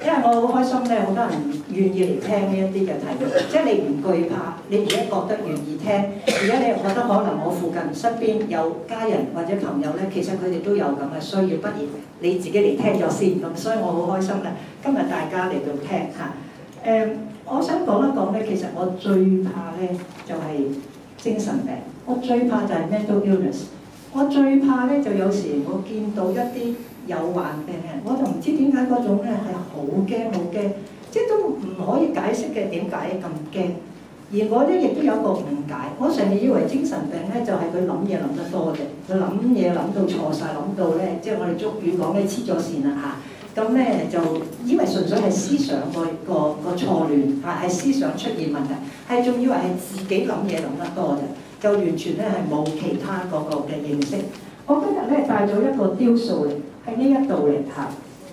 因為我好開心咧，好多人願意嚟聽呢一啲嘅題目，即係你唔懼怕，你而家覺得願意聽，而家你又覺得可能我附近身邊有家人或者朋友咧，其實佢哋都有咁嘅需要，不如你自己嚟聽咗先咁，所以我好開心咧，今日大家嚟到聽嚇。我想講一講咧，其實我最怕咧就係精神病，我最怕就係 mental illness， 我最怕咧就有時我見到一啲有患病嘅人，我就唔知點解嗰種咧係好驚好驚，即係都唔可以解釋嘅點解咁驚。而我咧亦都有一個誤解，我成日以為精神病咧就係佢諗嘢諗得多嘅，佢諗嘢諗到錯晒，諗到咧即係我哋俗語講咧黐咗線啦嚇。咁咧就以為純粹係思想個錯亂嚇，係思想出現問題，係仲以為係自己諗嘢諗得多嘅，就完全咧係冇其他嗰個嘅認識。我今日咧帶咗一個雕塑嚟，喺呢一度嚟嚇。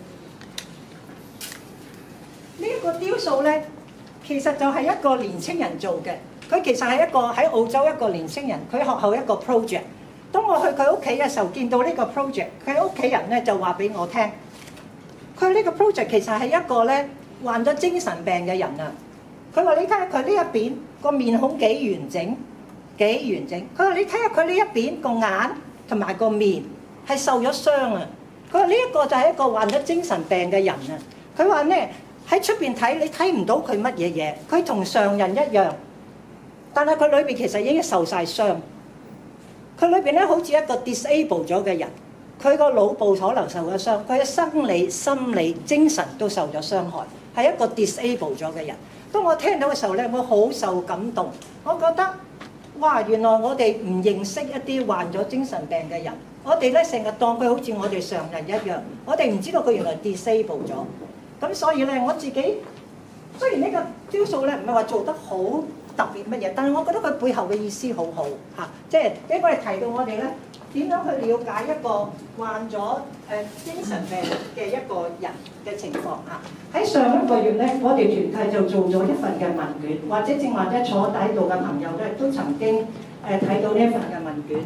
呢一個雕塑咧，其實就係一個年青人做嘅。佢其實係一個喺澳洲一個年青人，佢學校一個 project。當我去佢屋企嘅時候，見到呢個 project， 佢屋企人咧就話俾我聽。佢呢個 project 其實係一個咧患咗精神病嘅人啊！佢話你睇下佢呢一邊個面孔幾完整，幾完整。佢話你睇下佢呢一邊個眼同埋個面係受咗傷啊！佢話呢一個就係一個患咗精神病嘅人啊！佢話咧喺出邊睇你睇唔到佢乜嘢嘢，佢同常人一樣，但係佢裏邊其實已經受晒傷。佢裏邊咧好似一個 disable 咗嘅人。佢個腦部可能受咗傷，佢嘅生理、心理、精神都受咗傷害，係一個 disable 咗嘅人。當我聽到嘅時候咧，我好受感動。我覺得哇，原來我哋唔認識一啲患咗精神病嘅人，我哋咧成日當佢好似我哋常人一樣，我哋唔知道佢原來 disable 咗。咁所以咧，我自己雖然呢個雕塑咧唔係話做得好特別乜嘢，但係我覺得佢背後嘅意思好好嚇，即係俾我哋提到我哋咧。點樣去了解一個患咗精神病嘅一個人嘅情況啊？喺上一個月咧，我哋團契就做咗一份嘅問卷，或者正話咧坐喺度嘅朋友咧都曾經睇到呢一份嘅問卷。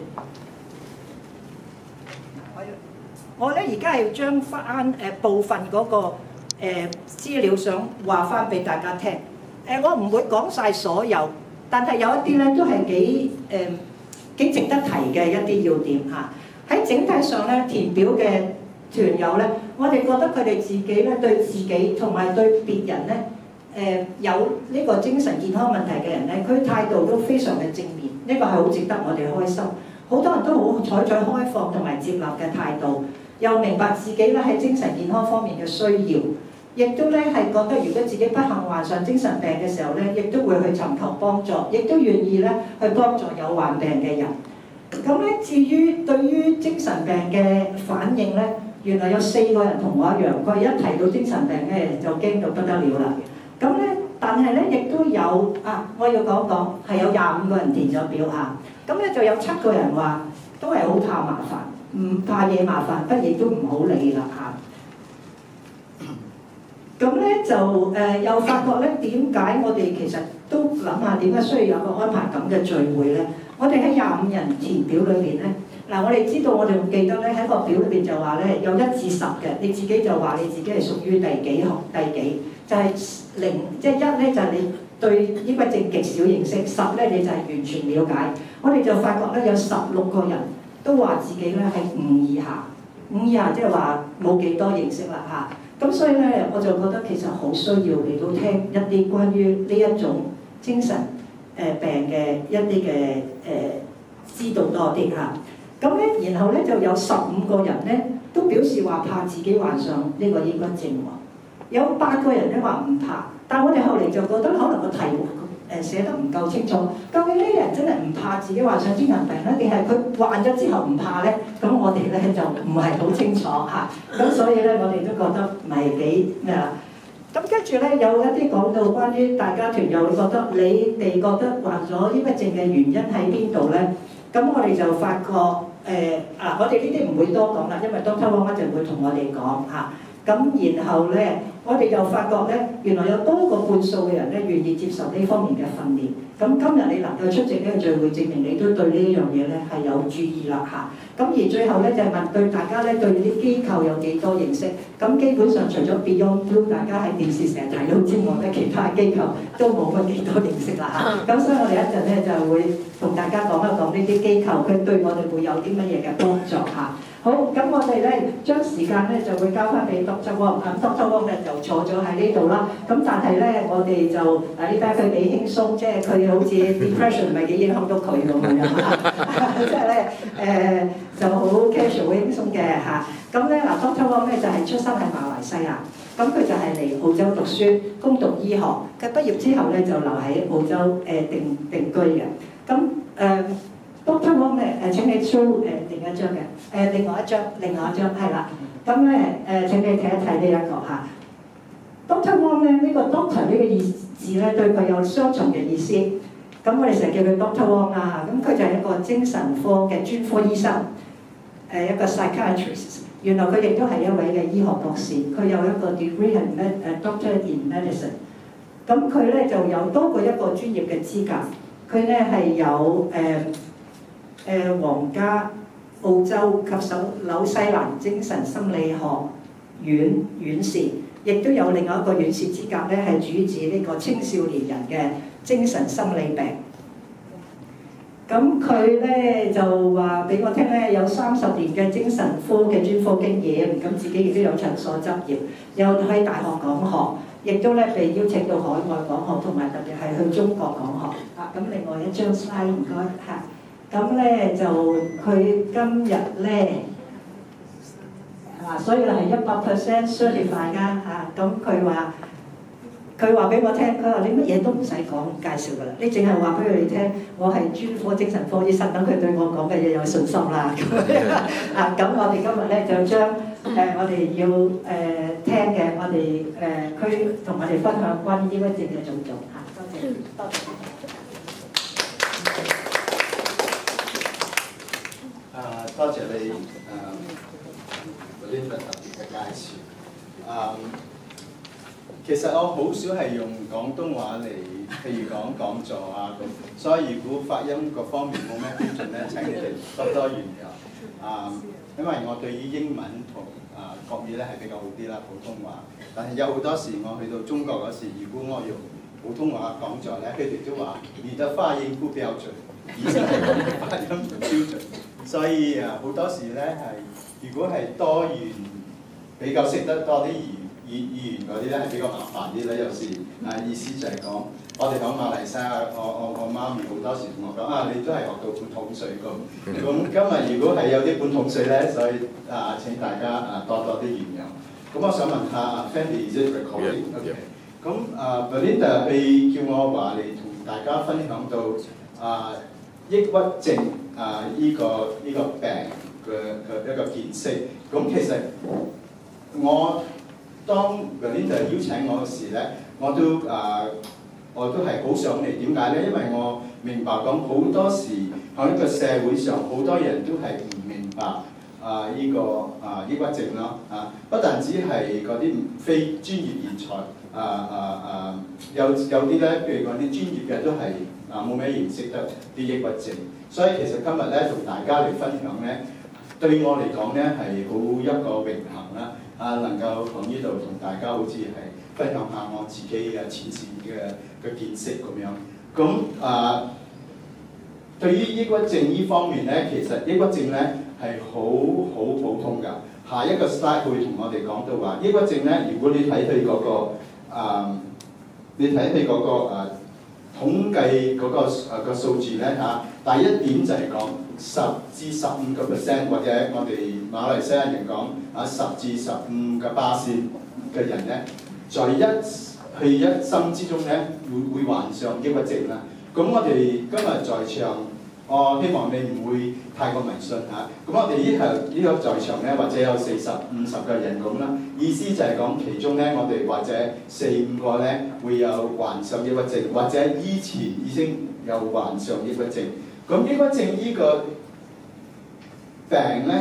我咧而家係將翻部分嗰個資料想話翻俾大家聽。我唔會講晒所有，但係有一啲咧都係幾值得提嘅一啲要點嚇。喺整體上咧，填表嘅團友咧，我哋覺得佢哋自己咧對自己同埋對別人咧，有呢個精神健康問題嘅人咧，佢態度都非常嘅正面，呢個係好值得我哋開心。好多人都好採取開放同埋接納嘅態度，又明白自己咧喺精神健康方面嘅需要，亦都咧係覺得如果自己不幸患上精神病嘅時候咧，亦都會去尋求幫助，亦都願意咧去幫助有患病嘅人。咁咧，至於對於精神病嘅反應咧，原來有4個人同我一樣，佢一提到精神病咧就驚到不得了啦。咁咧，但係咧亦都有我要講講係有25個人填咗表嚇。咁咧就有7個人話都係好怕麻煩，唔怕嘢麻煩，不亦都唔好理啦嚇。咁咧就又發覺咧點解我哋其實都諗下點解需要有個安排咁嘅聚會咧？我哋喺25人填表裏邊咧，嗱我哋知道我哋記得咧喺個表裏邊就話咧有1至10嘅，你自己就話你自己係屬於第幾行第幾，就係0，即係1咧就係你對抑鬱症極少認識，10咧你就係完全了解。我哋就發覺咧有16個人都話自己咧係5以下，5以下即係話冇幾多認識啦嚇。咁所以咧，我就覺得其實好需要嚟到聽一啲關於呢一種精神病嘅一啲嘅知道多啲嚇。咁咧，然後咧就有15個人咧都表示話怕自己患上呢個抑鬱症喎。有8個人咧話唔怕，但我哋後嚟就覺得可能個題目寫得唔夠清楚。究竟呢啲人真係唔怕自己患上精神病咧，定係佢患咗之後唔怕咧？咁我哋咧就唔係好清楚嚇。咁所以咧，我哋都覺得唔係幾咩啦。咁跟住咧，有一啲講到關於大家團友覺得你哋覺得患咗抑鬱症嘅原因喺邊度咧？咁我哋就發覺我哋呢啲唔會多講啦，因為Dr. Wong一陣會同我哋講嚇。 咁然後咧，我哋又發覺咧，原來有多過半數嘅人咧願意接受呢方面嘅訓練。咁今日你能夠出席呢個聚會，證明你都對呢一樣嘢咧係有注意啦嚇。咁而最後咧就係問對大家咧對啲機構有幾多認識？咁基本上除咗 Beyond Blue 大家喺電視成日睇到之外咧，其他機構都冇乜幾多認識啦嚇。咁所以我哋一陣咧就會同大家講一講呢啲機構，佢對我哋會有啲乜嘢嘅幫助嚇。好，咁我哋咧將時間咧就會交翻俾 Dr. Wong，Dr. Wong 咧就坐咗喺呢度啦。咁但係咧，我哋就呢班佢幾輕鬆，即係佢好似 depression 唔係幾影響到佢咁樣即係咧就好 casual 輕鬆嘅嚇。咁咧嗱 Dr. Wong 咧就係出生喺馬來西亞，咁佢就係嚟澳洲讀書，攻讀醫學。佢畢業之後咧就留喺澳洲定居嘅。咁Dr. Wong 咧請你 show 另一張嘅另外一張係啦。咁咧請你睇一睇呢一個嚇。Dr. Wong 咧呢個 doctor 呢個意字咧對佢有雙重嘅意思。咁我哋成日叫佢 Dr. Wong 啦。咁佢就係一個精神科嘅專科醫生，一個 psychiatrist。原來佢亦都係一位嘅醫學博士，佢有一個 degree 係Doctor in Medicine。咁佢咧就有多過一個專業嘅資格。佢咧係有皇家澳洲及紐西蘭精神心理學院士，亦都有另外一個院士資格咧，係主治呢個青少年人嘅精神心理病。咁佢咧就話俾我聽咧，有30年嘅精神科嘅專科經驗，咁自己亦都有診所執業，有喺大學講學，亦都咧被邀請到海外講學，同埋特別係去中國講學。咁另外一張 slide 唔該嚇。咁咧就佢今日咧所以係100% certified 㗎嚇。咁佢話俾我聽，佢話你乜嘢都唔使講介紹㗎啦，你淨係話俾佢哋聽，我係專科精神科醫生，等佢對我講嘅嘢有信心啦。咁我哋今日咧就將我哋要聽嘅，我哋佢同我哋分享關於抑鬱症嘅種種嚇。多謝。 多謝你Belinda 特別嘅介紹。其實我好少係用廣東話嚟，譬如講座啊咁，所以如果發音各方面冇咩標準咧，請你哋多原諒。因為我對於英文同國語咧係比較好啲啦，普通話。但係有好多時我去到中國嗰時，如果我用普通話講座咧，佢哋都話你的發音不標準，以前係講發音唔標準。所以好多時咧係，如果係多元比較識得多啲語言嗰啲咧，係比較麻煩啲咧。有時意思就係講，我哋講馬來西亞，我媽咪好多時同我講你都係學到半桶水咁。咁今日如果係有啲半桶水咧，所以請大家多啲原諒。咁我想問下Fendi，is it recording？ OK。咁Belinda 佢叫我話嚟同大家分享到抑鬱症依個病嘅一個見識。咁其實我當 Belinda 邀請我嘅時咧，我都係好想嚟。點解咧？因為我明白講好多時喺呢個社會上，好多人都係唔明白依個抑鬱症咯。不但只係嗰啲非專業人才，有啲咧，譬如講啲專業嘅都係冇咩認識得啲抑鬱症。所以其實今日咧同大家嚟分享咧，對我嚟講咧係好一個榮幸啦。能夠喺呢度同大家好似係分享下我自己嘅前線嘅見識咁樣。咁對於抑鬱症呢方面咧，其實抑鬱症咧係好普通㗎。下一個 slide 會同我哋講到話，抑鬱症咧，如果你睇佢嗰個統計嗰個數字咧第一點就係講10至15%，或者我哋馬來西亞人講10至15%嘅人咧，在一生之中咧會患上抑鬱症啦。咁我哋今日在場，我希望你唔會太過迷信嚇。咁我哋呢個在場咧，或者有40-50個人咁啦。意思就係講其中咧，我哋或者4-5個咧會有患上抑鬱症，或者以前已經有患上抑鬱症。咁抑鬱症呢個病咧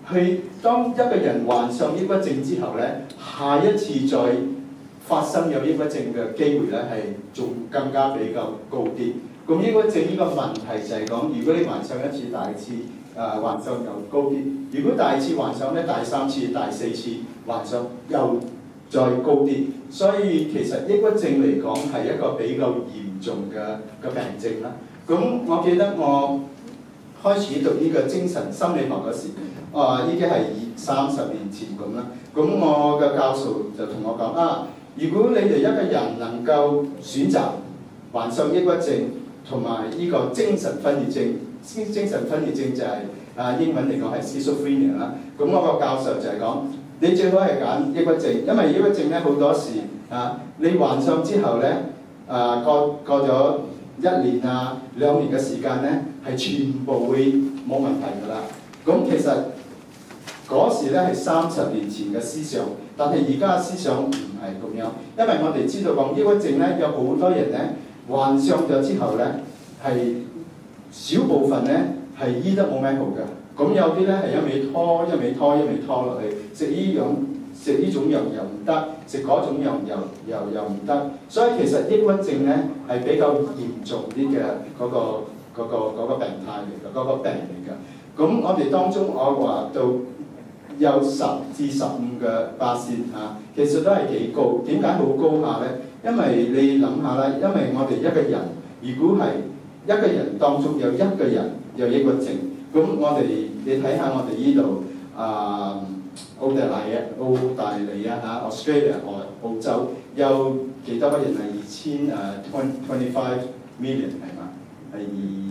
當一個人患上抑鬱症之後咧，下一次再發生有抑鬱症嘅機會咧係仲更加比較高啲。咁抑鬱症呢個問題就係講，如果你患上一次，第二次患上又高啲；如果第二次患上咧，第三次、第四次患上又再高啲。所以其實抑鬱症嚟講係一個比較嚴重嘅病症啦。咁我記得我開始讀呢個精神心理學嗰時，已經係30年前咁啦。咁我嘅教授就同我講如果你哋一個人能夠選擇患上抑鬱症同埋呢個精神分裂症，精神分裂症就係英文嚟講係 schizophrenia 啦。咁我個教授就係講，你最好係揀抑鬱症，因為抑鬱症咧好多時你患上之後咧過咗1年2年嘅時間咧，係全部會冇問題㗎啦。咁其實嗰時咧係30年前嘅思想，但係而家嘅思想唔係咁樣，因為我哋知道講抑鬱症咧有好多人咧患上咗之後咧係少部分咧係醫得冇咩好嘅，咁有啲咧係一味拖落去，食呢種藥又唔得，食嗰種藥又唔得，所以其實抑鬱症咧係比較嚴重啲嘅嗰個病態嚟嘅，嗰個病嚟嘅。咁我哋當中我話到有10至15%其實都係幾高。點解好高下咧？因為你諗下啦，因為我哋一個人，如果係一個人當中有一個人有抑鬱症，咁你睇下我哋呢度澳大利亞Australia 澳洲有幾多個人係25 million 係嘛？係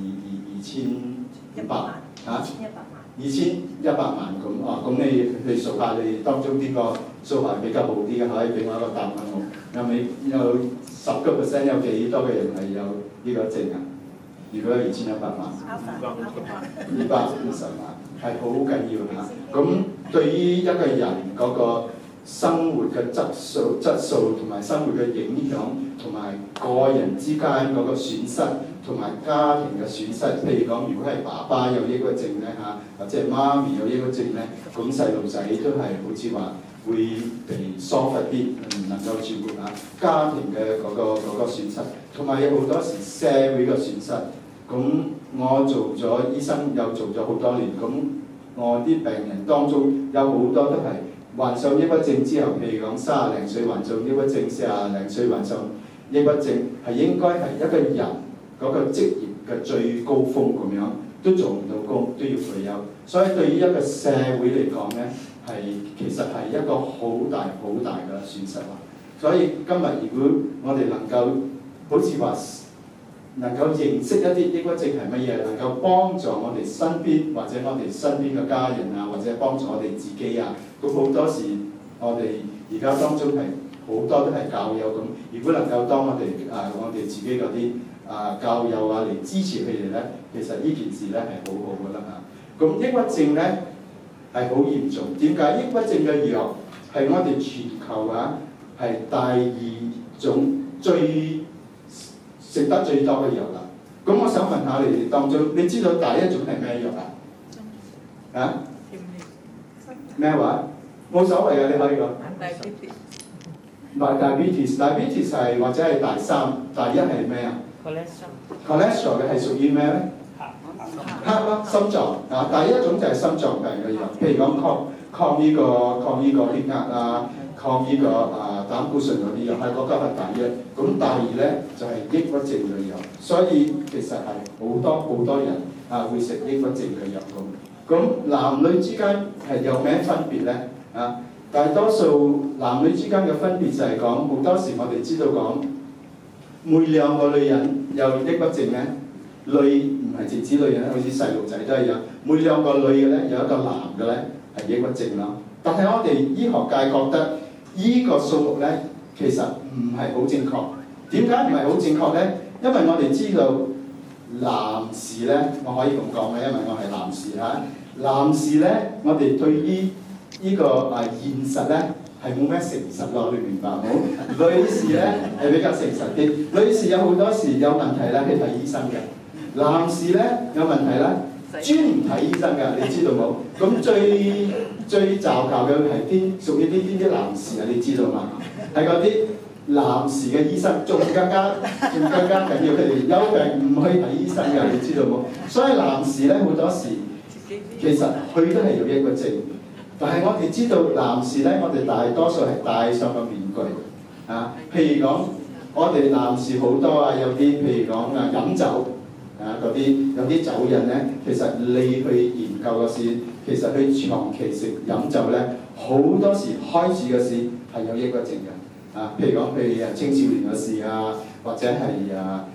2100萬2100萬咁咁你數下你當中邊個數學比較好啲嘅，可以俾我一個答案我。有10%有幾多個人係有呢個症啊？如果有2100萬，250萬係好緊要嚇。咁對於一個人嗰個生活嘅質素同埋生活嘅影響，同埋個人之間嗰個損失，同埋家庭嘅損失。譬如講，如果係爸爸有抑鬱症咧或者係媽咪有抑鬱症咧，咁細路仔都係好似話會被疏忽啲，唔能夠照顧家庭嘅嗰個損失，同埋有好多時社會嘅損失。咁我做咗醫生又做咗好多年，咁我啲病人當中有好多都係患上抑鬱症之後，譬如講30零歲患上抑鬱症，40零歲患上抑鬱症，係應該係一個人嗰個職業嘅最高峰咁樣，都做唔到工，都要退休。所以對於一個社會嚟講咧，其實係一個好大嘅損失啦。所以今日如果我哋能夠好似話能夠認識一啲抑鬱症係乜嘢，能夠幫助我哋身邊或者我哋身邊嘅家人或者幫助我哋自己咁好多時我哋而家當中係好多都係教友咁。如果能夠當我哋自己嗰啲教友嚟支持佢哋咧，其實呢件事咧係好好㗎啦嚇。咁抑鬱症咧係好嚴重。點解抑鬱症嘅藥係我哋全球係第2種最食得最多嘅藥啦？咁我想問下你哋當中，你知道第1種係咩藥咩話？冇所謂嘅，你可以講。diabetes 係或者係第3，第1係咩？cholesterol 嘅係屬於咩咧？黑咯，心臟第1種就係心臟病嘅藥，譬如講抗呢個血壓抗呢個膽固醇嗰啲藥，係嗰個係第1。咁第2咧就係抑鬱症嘅藥，所以其實係好多人會食抑鬱症嘅藥咁。咁男女之間係有咩分別咧？大多數男女之間嘅分別就係講，好多時我哋知道講，每2個女人有抑鬱症咧，唔係淨止女人，好似細路仔都係有，每2個女嘅咧有一個男嘅咧係抑鬱症啦。但係我哋醫學界覺得呢個數目咧其實唔係好正確。點解唔係好正確咧？因為我哋知道男士咧，我可以咁講嘅，因為我係男士男士咧，我哋對於呢個現實咧係冇咩誠實咯，你明白冇？女士咧係比較誠實啲，女士有好多時有問題咧去睇醫生嘅，男士咧有問題咧專唔睇醫生㗎，你知道冇？咁最就嘅係屬於啲男士啊，你知道嘛？係嗰啲男士嘅醫生仲更加緊要，佢哋有病唔去睇醫生㗎，你知道冇？所以男士咧好多時其實佢都係有抑鬱症，但係我哋知道男士咧，我哋大多數係戴上個面具啊。譬如講，我哋男士好多啊，有啲譬如講啊飲酒。嗰啲有啲酒癮咧，其實你去研究嘅時，其實佢長期食飲酒咧，好多時開始嘅時係有抑鬱症嘅。譬如講佢青少年嘅時啊，或者係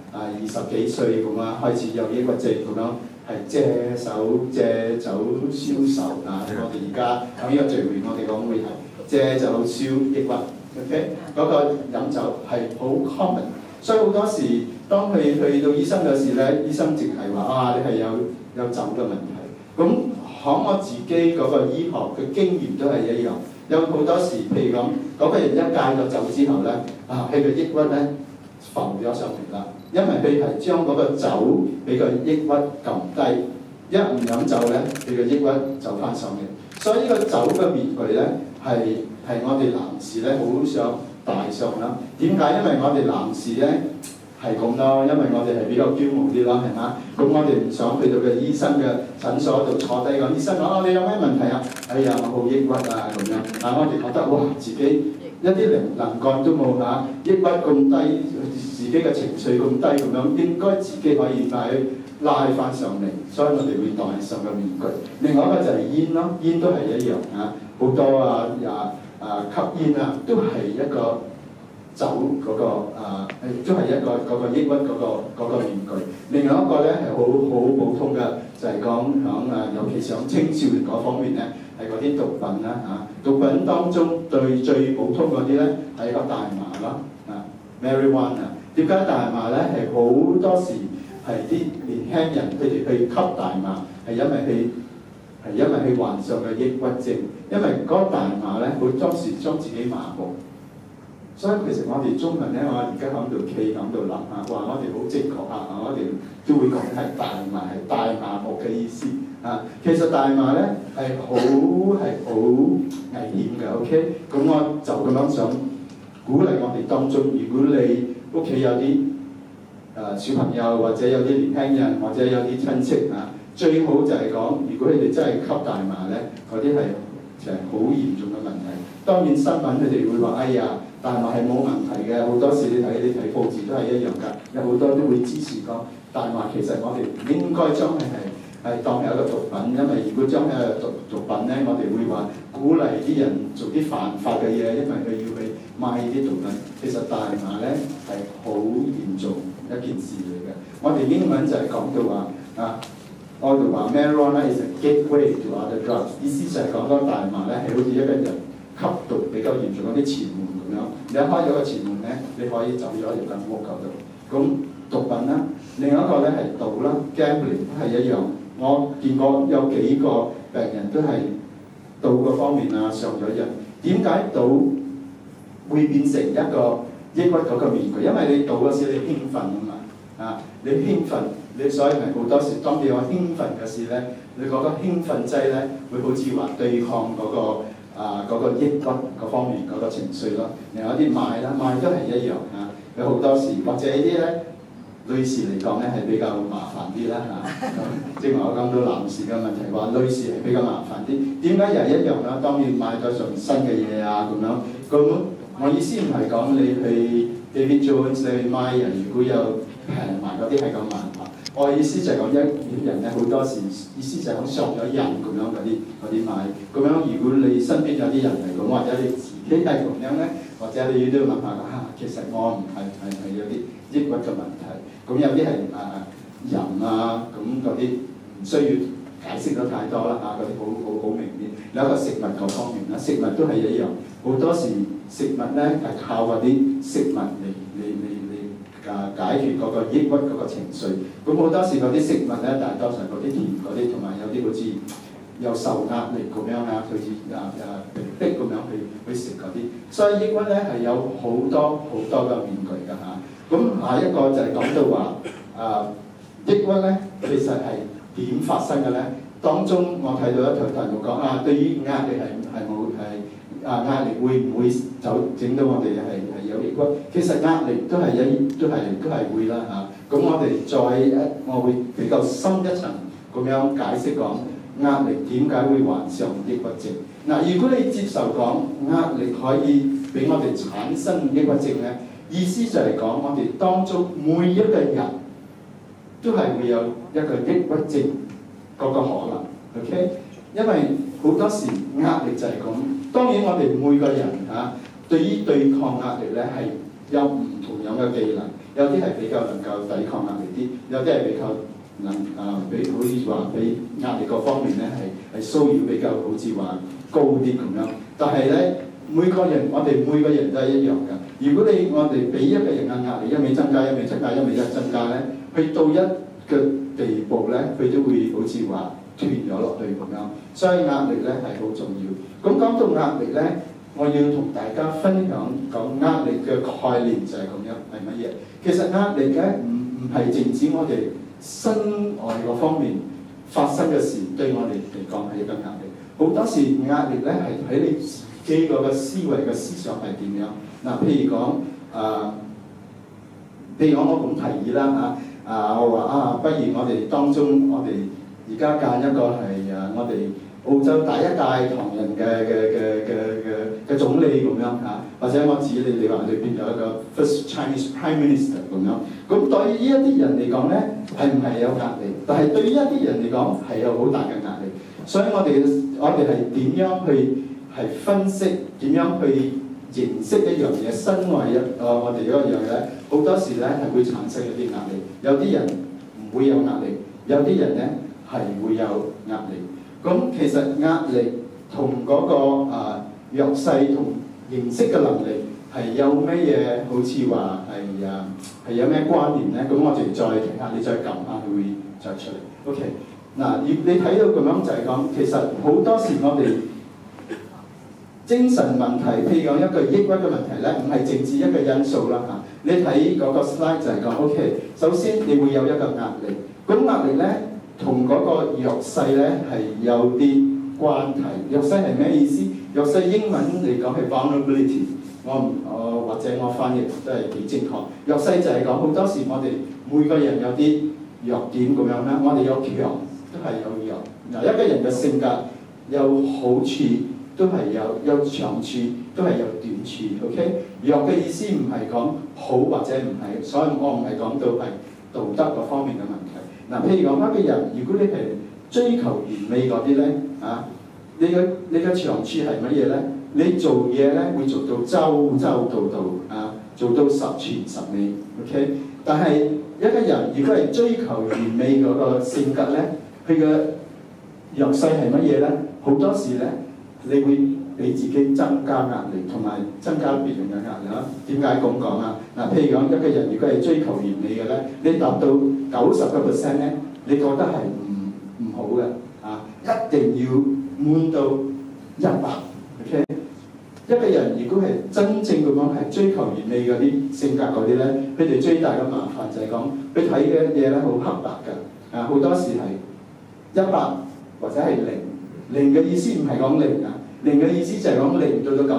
20幾歲咁啊，開始有抑鬱症咁樣，係借酒消愁啊。我哋而家喺呢個聚會，我哋講會係借酒消抑鬱 ，OK？ 嗰個飲酒係好 common。所以好多時，當佢去到醫生嘅時咧，醫生淨係話你係有酒嘅問題。咁喺我自己嗰個醫學嘅經驗都係一樣。有好多時，譬如講嗰個人一戒咗酒之後咧，佢嘅抑鬱咧浮咗上嚟啦，因為佢係將嗰個酒俾個抑鬱撳低，一唔飲酒咧，佢嘅抑鬱就翻上嚟。所以呢個酒嘅面具咧係我哋男士咧好想戴上啦。點解？因為我哋男士咧係咁咯，因為我哋係比較驕傲啲咯，係嘛？咁我哋唔想去到嘅醫生嘅診所度坐低講，醫生講你有咩問題啊？哎呀，我好抑鬱啊咁樣。我哋覺得哇，自己一啲能幹都冇嚇，抑鬱咁低，自己嘅情緒咁低咁樣，應該自己可以拉翻上嚟，所以我哋會戴上個面具。另外一個就係煙咯，煙都係一樣嚇，好多吸煙啊，都係一個酒嗰都係一個嗰個抑鬱嗰個面具。另外一個咧係好普通嘅，就係講響尤其是響青少年嗰方面咧，係嗰啲毒品啦毒品當中最普通嗰啲咧係個大麻咯marijuana。點解大麻咧係好多時係啲年輕人佢哋去吸大麻係因為佢患上嘅抑鬱症，因為嗰個大麻咧會當時將自己麻木。所以其實我哋中文咧，我而家喺度企喺度諗下，話我哋好正確我哋都會講係大麻木嘅意思其實大麻咧係好危險嘅 ，OK？ 咁我就咁樣想鼓勵我哋當中，如果你屋企有啲小朋友或者有啲年輕人或者有啲親戚最好就係講，如果你哋真係吸大麻咧，嗰啲係好嚴重嘅問題。當然新聞佢哋會話：哎呀，大麻係冇問題嘅。好多時你睇報紙都係一樣㗎，有好多都會支持講大麻其實我哋唔應該將佢係當係一個毒品，因為如果將佢係毒品咧，我哋會話鼓勵啲人做啲犯法嘅嘢，因為佢要去賣啲毒品。其實大麻咧係好嚴重一件事嚟嘅。我哋英文就係講到話我哋話 marijuana is a gateway to other drugs， 意思就係講嗰大麻咧係好似一個人吸毒比較嚴重嗰啲前門咁樣，你一開咗個前門咧，你可以走咗入間屋嗰度。咁毒品啦，另一個咧係賭啦 ，gambling 都係一樣。我見過有幾個病人都係賭嗰方面上咗癮。點解賭會變成一個抑鬱嗰個面具？因為你賭嗰時你興奮嘛，你興奮。你所以咪好多時，當你有興奮嘅事咧，你嗰個興奮劑咧，會好似話對抗嗰個抑鬱嗰方面嗰個情緒咯。另外一啲賣都係一樣有好多時，或者呢啲咧，女士嚟講咧係比較麻煩啲啦正話我講到男士嘅問題，話女士係比較麻煩啲。點解又一樣啦？當然買咗上新嘅嘢咁樣。咁我意思唔係講你去 David Jones 你去買如果有平賣嗰啲係咁麻煩。我意思就係講一啲人咧，好多時意思就係講上咗癮咁樣嗰啲買。咁樣如果你身邊有啲人嚟講，或者你自己係咁樣咧，或者你都要諗下其實我唔係有啲抑鬱嘅問題。咁有啲係人咁嗰啲唔需要解釋得太多啦嗰啲好明顯。有一個食物嗰方面啦，食物都係一樣。好多時食物咧係靠嗰啲食物嚟解決嗰個抑鬱嗰個情緒。咁好多時嗰啲食物咧，大多數係嗰啲甜嗰啲，同埋有啲好似又受壓力咁樣好似逼咁樣去食嗰啲。所以抑鬱咧係有好多嘅面具㗎咁下一個就係講到話抑鬱咧，其實係點發生嘅咧？當中我睇到一條題目講對於壓力係冇壓力會唔會就整到我哋係有抑鬱？其實壓力都係會啦嚇。咁我會比較深一層咁樣解釋講壓力點解會患上抑鬱症。如果你接受講壓力可以俾我哋產生抑鬱症咧，意思就係講我哋當中每一個人都係會有一個抑鬱症嗰個可能 ，OK？ 因為好多時壓力就係咁。當然我哋每個人對於對抗壓力咧係有唔同樣嘅技能，有啲係比較能夠抵抗壓力啲，有啲係比較比好似話比壓力各方面咧係騷擾比較好似話高啲咁樣。但係咧我哋每個人都係一樣嘅。如果我哋俾一個人嘅壓力一味增加，一味增加咧，去到一個地步咧，佢都會好似話斷咗落去咁樣。所以壓力咧係好重要。咁講到壓力咧，我要同大家分享講壓力嘅概念就係咁樣，係乜嘢？其實壓力咧唔係淨止我哋身外嗰方面發生嘅事對我哋嚟講係一個壓力。好多時壓力咧係喺你自己嗰個思維嘅思想係點樣？譬如講我咁提議啦我話不如我哋當中我哋而家揀一個係我哋澳洲第一屆唐人嘅總理咁樣或者我指你話裏邊有一個 First Chinese Prime Minister 咁樣。咁對於呢一啲人嚟講咧，係唔係有壓力？但係對於一啲人嚟講係有好大嘅壓力。所以我哋係點樣去分析，點樣去認識一樣嘢，身外我哋嗰樣嘢，好多時咧係會產生一啲壓力。有啲人唔會有壓力，有啲人咧係會有壓力。咁其實壓力同嗰個弱勢同認識嘅能力係有咩嘢？好似話係有咩關聯咧？咁我哋再睇下，你再撳下，佢會再出嚟。OK， 你睇到咁樣就係講，其實好多時我哋精神問題，譬如講一個抑鬱嘅問題咧，唔係淨止一個因素啦嚇。你睇嗰個 slide 就係講 OK， 首先你會有一個壓力，咁壓力咧同嗰個弱勢咧係有啲關係。弱勢係咩意思？弱勢英文嚟講係 vulnerability， 我或者我翻譯都係幾正確。弱勢就係講好多時我哋每個人有啲弱點咁樣啦，我哋有強都係有弱。一個人嘅性格有好處，都係有長處，都係有短處。OK， 弱嘅意思唔係講好或者唔係，所以我唔係講到係道德嗰方面嘅問題。譬如講一個人，如果你係追求完美嗰啲咧你嘅長處係乜嘢咧？你做嘢咧會做到周道做到十全十美。OK， 但係一個人如果係追求完美嗰個性格咧，佢嘅弱勢係乜嘢咧？好多時咧，你會俾自己增加壓力，同埋增加別人嘅壓力啦。點解咁講譬如講一個人如果係追求完美嘅咧，你達到90%咧，你覺得係唔好嘅一定要滿到100。OK， 一個人如果係真正咁樣係追求完美嗰啲性格嗰啲咧，佢哋最大嘅麻煩就係講佢睇嘅嘢咧好黑白㗎好多時係100或者係0嘅意思唔係講00嘅意思就係講0到99.9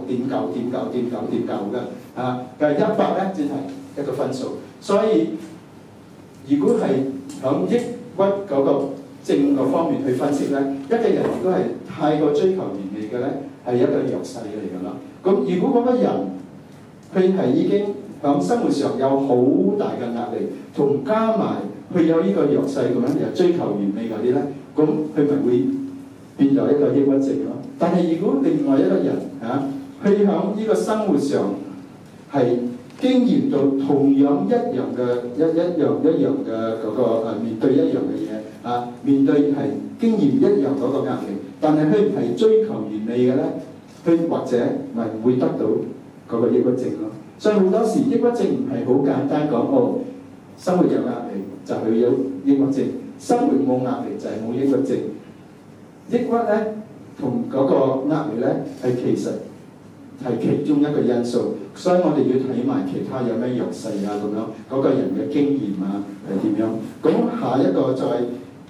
嘅但係100咧只係一個分數。所以如果係響抑鬱嗰個症嗰方面去分析咧，一個人如果係太過追求完美嘅咧，係一個弱勢嚟㗎啦。咁如果嗰個人佢係已經響生活上有好大嘅壓力，同加埋佢有呢個弱勢咁樣又追求完美嗰啲咧，咁佢咪會變咗一個抑鬱症咯。但係如果另外一個人佢響呢個生活上係經驗到同樣一樣嘅嗰個面對一樣嘅嘢面對係經驗一樣嗰個壓力，但係佢唔係追求完美嘅咧，佢或者咪會得到嗰個抑鬱症咯。所以好多時抑鬱症唔係好簡單講生活有壓力就係有抑鬱症，生活冇壓力就係冇抑鬱症。抑鬱咧同嗰個壓力咧係其實係其中一個因素，所以我哋要睇埋其他有咩弱勢咁樣，嗰個人嘅經驗係點樣。咁下一個再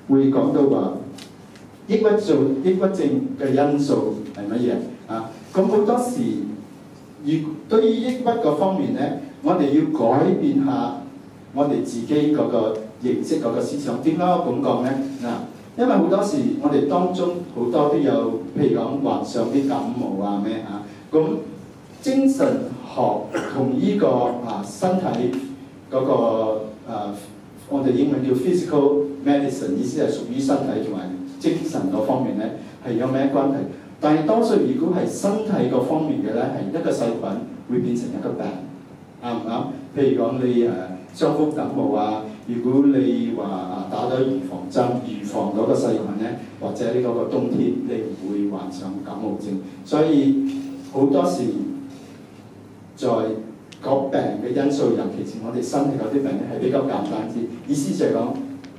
會講到話抑鬱症嘅因素係乜嘢啊？咁好多時，對於抑鬱嗰方面咧，我哋要改變下我哋自己嗰個認識嗰個思想。點解我咁講咧？因為好多時我哋當中好多都有，譬如講患上啲感冒啊咩啊，咁精神學同呢個身體嗰個我哋英文叫 physical medicine， 意思係屬於身體同埋精神嗰方面咧係有咩關係？但係多數如果係身體嗰方面嘅咧，係一個細菌會變成一個病，啱唔啱？譬如講你傷風感冒啊，如果你話打咗預防針，預防嗰個細菌咧，或者你嗰個冬天你唔會患上感冒症，所以好多時在個病嘅因素，尤其是我哋身體嗰啲病咧係比較簡單啲，意思就係講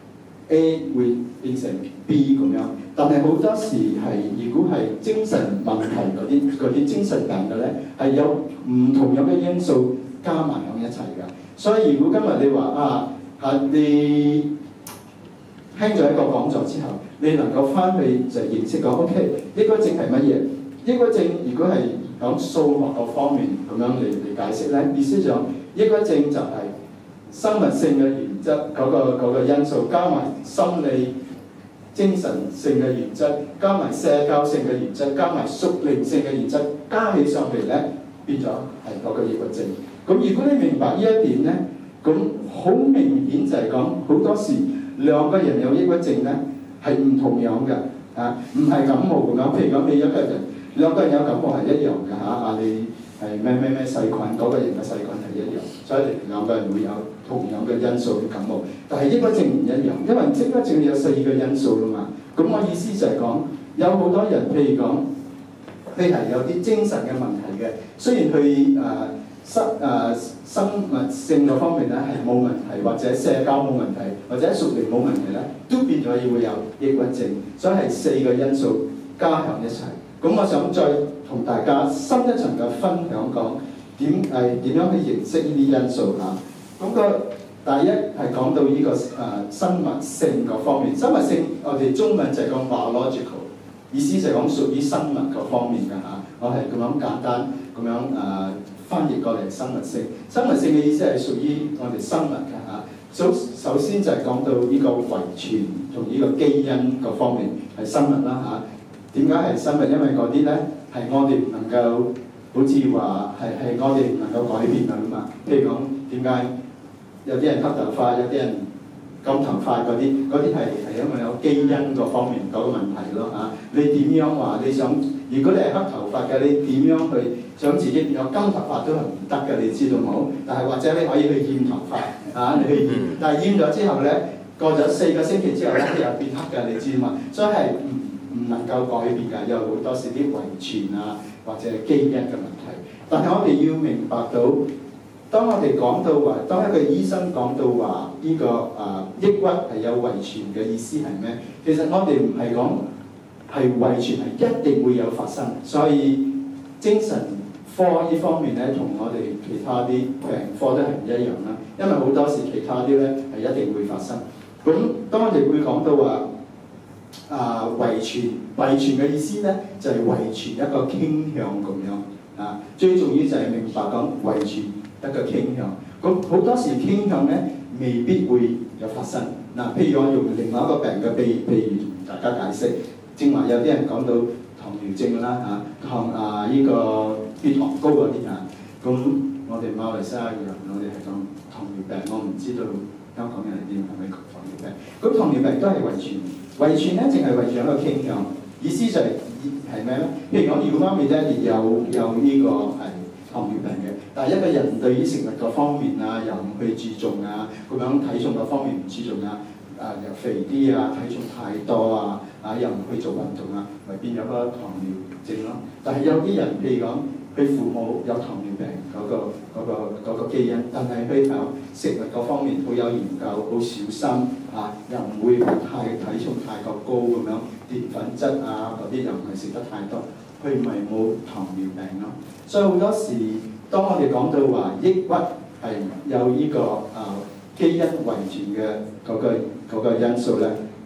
A 會變成 B 咁樣。但係好多時係，如果係精神問題嗰啲精神病嘅咧，係有唔同樣嘅因素加埋喺一齊㗎。所以如果今日你話你聽咗一個講座之後，你能夠翻去就認識講 OK， 抑鬱症係乜嘢？抑鬱症如果係響數學嗰方面咁樣嚟解釋咧，意思就抑鬱症就係生物性嘅原則嗰個因素加埋心理精神性嘅原則，加埋社交性嘅原則，加埋屬靈性嘅原則，加起上嚟咧，變咗係嗰個抑鬱症。咁如果你明白呢一點咧，咁好明顯就係講好多時兩個人有抑鬱症咧係唔同樣嘅唔係感冒咁樣。譬如講你兩個人有感冒係一樣嘅你係咩細菌，嗰個人嘅細菌係一樣，所以兩個人會有同樣嘅因素去感冒。但係抑鬱症唔一樣，因為抑鬱症有4個因素啦嘛。咁我意思就係講有好多人，譬如講佢係有啲精神嘅問題嘅，雖然佢生物性嗰方面咧係冇問題，或者社交冇問題，或者屬靈冇問題咧，都變咗要會有抑鬱症。所以係4個因素加喺一齊。咁我想再同大家深一層嘅分享講點樣去認識呢啲因素嚇。咁第一係講到呢個生物性嗰方面。生物性我哋中文就係講 biological， 意思就係講屬於生物嗰方面嘅我係咁樣簡單咁樣翻譯過嚟生物性。生物性嘅意思係屬於我哋生物嘅首先就係講到呢個遺傳同呢個基因嗰方面係生物啦點解係生物？因為嗰啲咧係我哋唔能夠，好似話係我哋唔能夠改變㗎嘛。譬如講點解有啲人黑頭髮，有啲人金頭髮嗰啲係因為有基因嗰方面嗰個問題咯你點樣話你想？如果你係黑頭髮嘅，你點樣去想自己變有金頭髮都係唔得嘅，你知道冇？但係或者你可以去染頭髮你去染，但係染咗之後咧，過咗4個星期之後咧，佢又變黑嘅，你知嘛？所以係唔能夠改變㗎，有好多時啲遺傳或者基因嘅問題。但係我哋要明白到，當我哋講到話，當一個醫生講到話呢個抑鬱係有遺傳嘅意思係咩？其實我哋唔係講係遺傳係一定會有發生，所以精神科呢方面咧，同我哋其他啲病科都係唔一樣啦。因為好多時其他啲咧係一定會發生。咁當我哋會講到話遺傳嘅意思咧，就係遺傳一個傾向咁樣最重要就係明白講遺傳一個傾向。咁好多時傾向咧未必會有發生。譬如我用另外一個病嘅譬如同大家解釋，正話有啲人講到糖尿症啦呢個血糖高嗰啲咁我哋馬來西亞人我哋係講糖尿病，我唔知道香港人係點係咪糖尿病？咁糖尿病都係遺傳。遺傳咧，淨係遺傳一個傾向，意思就係咩咧？譬如講，如果媽咪咧有呢個係糖尿病嘅，但係一個人對於食物嗰方面又唔去注重咁樣體重嗰方面唔注重又肥啲體重太多又唔去做運動咪變咗個糖尿症咯。但係有啲人譬如講，佢父母有糖尿病嗰個基因，但係佢喺食物嗰方面好有研究，好小心又唔會體重太過高咁樣，澱粉質嗰啲又唔係食得太多，佢咪冇糖尿病咯。所以好多時，當我哋講到話抑鬱係有呢個基因遺傳嘅嗰個因素咧，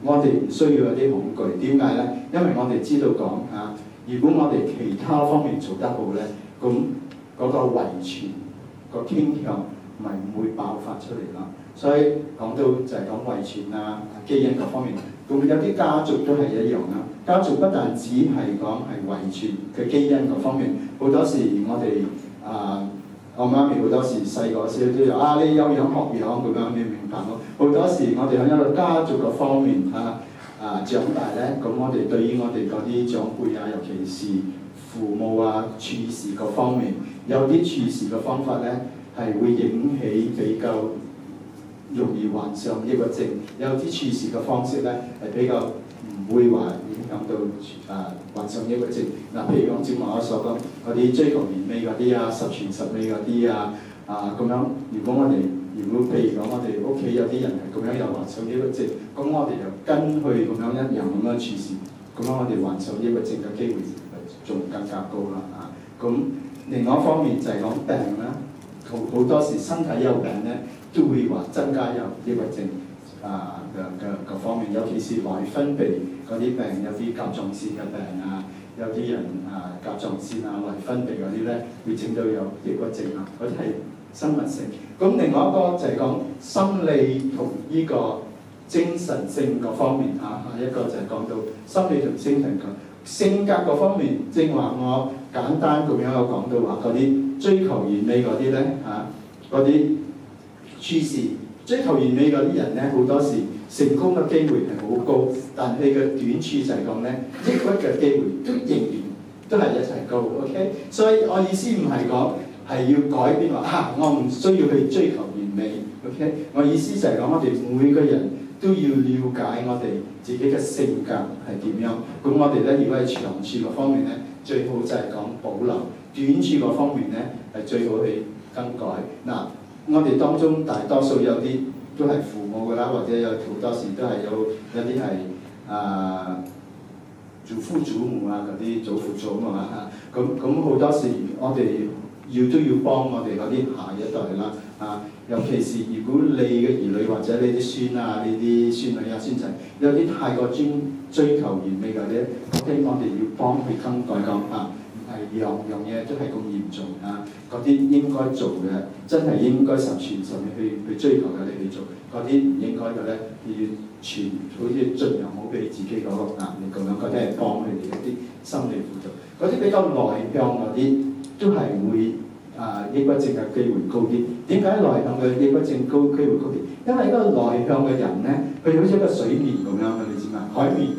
我哋唔需要有啲恐懼。點解咧？因為我哋知道講嚇，如果我哋其他方面做得好咧，咁嗰個遺傳個傾向咪唔會爆發出嚟啦。所以講到就係講遺傳啊、基因各方面，咁有啲家族都係一樣啦。家族不但只係講係遺傳嘅基因各方面，好多時我哋我媽咪好多時細個時都有你有樣學樣咁樣，你明白咯？好多時我哋喺一個家族嘅方面長大咧，咁我哋對於我哋嗰啲長輩啊，尤其是父母啊處事各方面，有啲處事嘅方法咧係會引起比較容易患上抑鬱症，有啲處事嘅方式咧係比較唔會話影響到患上抑鬱症。譬如講正話我所講嗰啲追求完美嗰啲十全十美嗰啲咁樣，如果譬如講我哋屋企有啲人係咁樣又患上抑鬱症，咁我哋就跟佢咁樣一樣咁樣處事，咁樣我哋患上抑鬱症嘅機會仲更加高啦咁另外一方面就係講病啦，好多時身體有病咧，都會話增加有抑鬱症嘅方面，尤其是內分泌嗰啲病，有啲甲狀腺嘅病有啲人甲狀腺內分泌嗰啲咧，會整到有抑鬱症嗰啲係生物性。咁另外一個就係講心理同呢個精神性嗰方面一個就係講到心理同精神性格嗰方面，正話我簡單咁樣有講到話嗰啲追求完美嗰啲咧嗰啲處事追求完美嗰啲人咧，好多時成功嘅機會係好高，但係嘅短處就係講咧，抑鬱嘅機會仍然都係一齊高。OK， 所以我意思唔係講係要改變話我唔需要去追求完美。OK， 我意思就係講我哋每個人都要了解我哋自己嘅性格係點樣。咁我哋咧，如果係長處嗰方面咧，最好就係講保留；短處嗰方面咧，係最好去更改。我哋當中大多數有啲都係父母㗎啦，或者有好多時都係有啲係祖父祖母嗰啲祖父祖母咁好多時我哋都要幫我哋嗰啲下一代啦尤其是如果你嘅兒女或者你啲孫你啲孫女孫仔有啲太過追求完美嗰啲，OK，我哋要幫佢更改講唔係樣嘢都係咁嚴重嗰啲應該做嘅真係應該十全十美去追求嘅你去做，嗰啲唔應該嘅咧，要好似盡量唔好俾自己嗰個壓力咁樣，嗰啲係幫佢哋一啲心理輔導。嗰啲比較內向嗰啲都係會抑鬱症嘅機會高啲。點解內向嘅抑鬱症機會高啲？因為一個內向嘅人咧，佢好似一個水面咁樣嘅，你知嘛？海面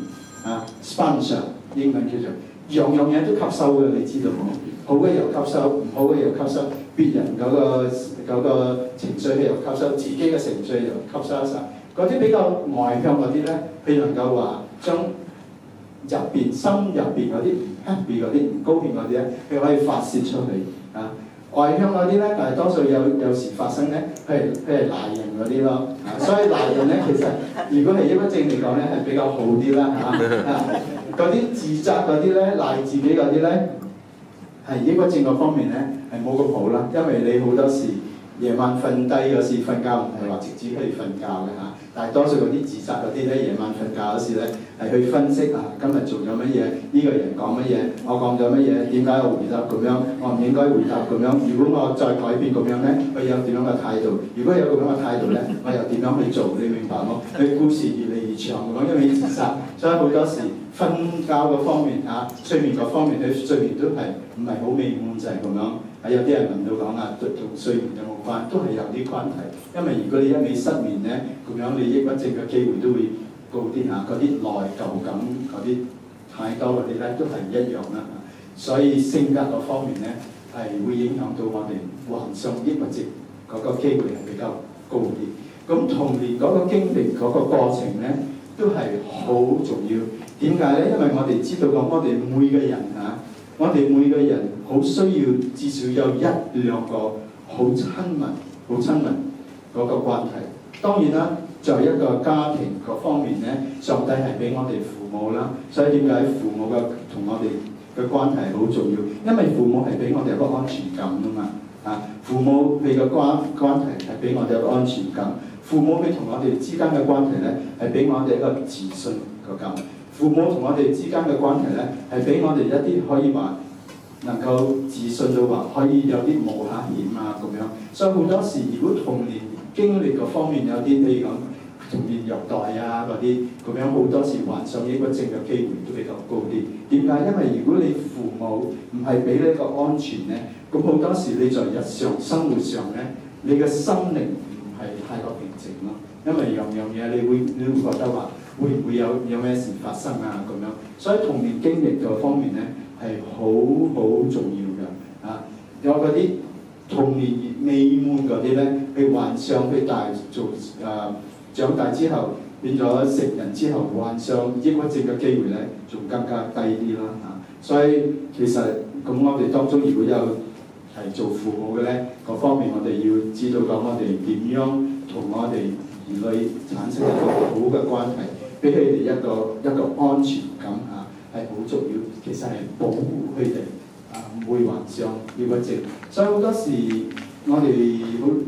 sponge 英文叫做樣嘢都吸收嘅，你知道冇？好嘅又吸收，唔好嘅又吸收，別人嗰個情緒又吸收，自己嘅情緒又吸收晒。嗰啲比較外向嗰啲咧，佢能夠話將心入邊嗰啲唔 happy 嗰啲唔高興嗰啲咧，佢可以發泄出嚟外向嗰啲咧，但係多數有時發生咧，係賴人嗰啲咯所以賴人咧，其實如果係抑鬱症嚟講咧，係比較好啲啦嗰啲自責嗰啲咧，賴自己嗰啲咧，係抑鬱症嗰方面咧係冇咁好啦，因為你好多時夜晚瞓低嗰時瞓覺唔係話直接可以瞓覺嘅但係多數嗰啲自責嗰啲咧，夜晚瞓覺嗰時咧係去分析今日做咗乜嘢，呢個人講乜嘢，我講咗乜嘢，點解我回答咁樣，我唔應該回答咁樣。如果我再改變咁樣咧，佢有點樣嘅態度？如果有咁樣嘅態度咧，我又點樣去做？你明白冇？佢故事越嚟越長咁樣，因為自殺，所以好多時瞓覺嗰方面睡眠嗰方面，佢睡眠都係唔係好美滿就係咁樣。有啲人問到講同睡眠有冇關？都係有啲關係。因為如果你一味失眠咧，咁樣你抑鬱症嘅機會都會高啲嗰啲內疚感嗰啲太多嗰啲咧，都係一樣啦所以性格嗰方面咧，係會影響到我哋患上抑鬱症嗰個機會係比較高啲。咁童年嗰個經歷嗰個過程咧，都係好重要。點解咧？因為我哋知道講，我哋每個人我哋每個人好需要至少有一兩個好親密嗰個關係。當然啦，在一個家庭各方面咧，上帝係俾我哋父母啦，所以點解父母嘅同我哋嘅關係好重要？因為父母係俾我哋一個安全感嘛父母佢嘅關係係俾我哋一個安全感。 父母佢同我哋之間嘅關係咧，係俾我哋一個自信個感。父母同我哋之間嘅關係咧，係俾我哋一啲可以話能夠自信到話可以有啲冒下險啊咁樣。所以好多時，如果童年經歷嗰方面有啲譬如講童年虐待啊嗰啲咁樣，好多時患上抑鬱症嘅機會都比較高啲。點解？因為如果你父母唔係俾呢個安全咧，咁好多時你在日常生活上咧，你嘅心靈唔係太過平靜咯。因為樣樣嘢你會覺得話會唔會有咩事發生啊咁樣。所以童年經歷嗰方面咧係好重要嘅啊。有嗰啲童年未滿嗰啲咧，佢患上佢長大之後變咗成人之後患上抑鬱症嘅機會咧，仲更加低啲啦嚇。所以其實咁我哋當中如果有係做父母嘅咧，嗰方面我哋要知道講我哋點樣同我哋兒女產生一個好嘅關係，俾佢哋一個安全感嚇，係好重要。其實係保護佢哋唔會患上抑鬱症。所以好多時我哋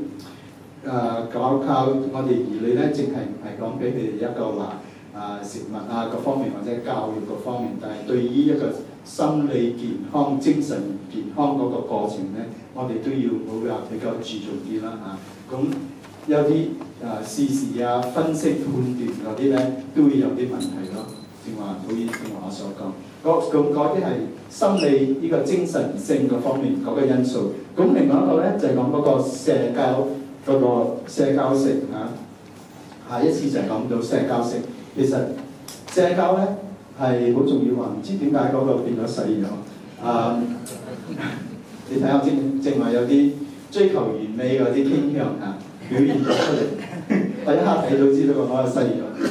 靠我哋兒女咧，淨係唔係講俾佢哋一個話食物啊各方面或者教育各方面，但係對於一個心理健康、精神健康嗰個過程咧，我哋都要好比較注重啲啦嚇。咁有啲事實啊、分析判斷嗰啲咧，都會有啲問題咯。正話好似正話我所講，咁嗰啲係心理呢個精神性嗰方面嗰個因素。咁另外一個咧就係講嗰個社交性嚇。下一次就係講到社交性。其實社交咧係好重要啊！唔知點解嗰個變咗細咗。你睇下正話有啲追求完美嗰啲傾向嚇，表現咗出嚟，第一刻睇到知道我係細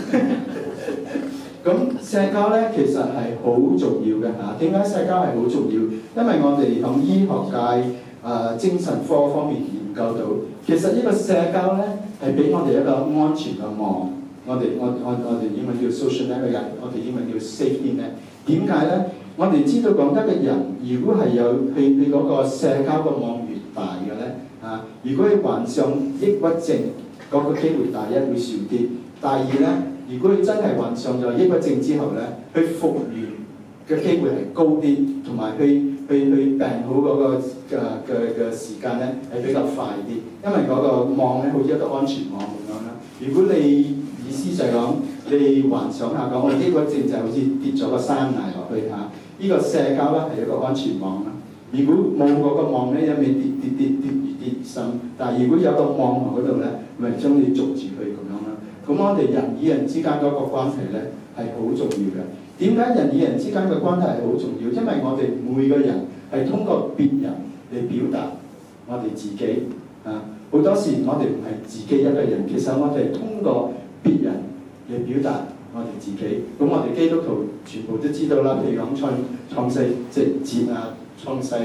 咗。咁社交咧其實係好重要嘅嚇。點解社交係好重要？因為我哋響醫學界精神科方面研究到，其實呢個社交咧係俾我哋一個安全嘅網。我哋英文叫 social network， 我哋英文叫 safety net。點解咧？我哋知道講得嘅人，如果係有佢嗰個社交嘅網越大嘅咧如果佢患上抑鬱症嗰個機會大一會少啲。第二咧，如果佢真係患上咗抑鬱症之後咧，佢復原嘅機會係高啲，同埋佢病好嗰個嘅時間咧係比較快啲，因為嗰個網咧好似一個安全網咁樣啦。如果你意思就係講，你幻想下講，我抑鬱症就好似跌咗個山崖落去嚇，呢個社交咧係一個安全網啦。如果冇嗰個網咧，一味跌深，但係如果有個網喺嗰度咧，咪將你捉住佢咁樣啦。咁我哋人與人之間嗰個關係咧係好重要嘅。點解人與人之間嘅關係係好重要？因為我哋每個人係通過別人嚟表達我哋自己好多時我哋唔係自己一個人，其實我哋係通過別人嚟表達我哋自己。咁我哋基督徒全部都知道啦，譬如講創世節創世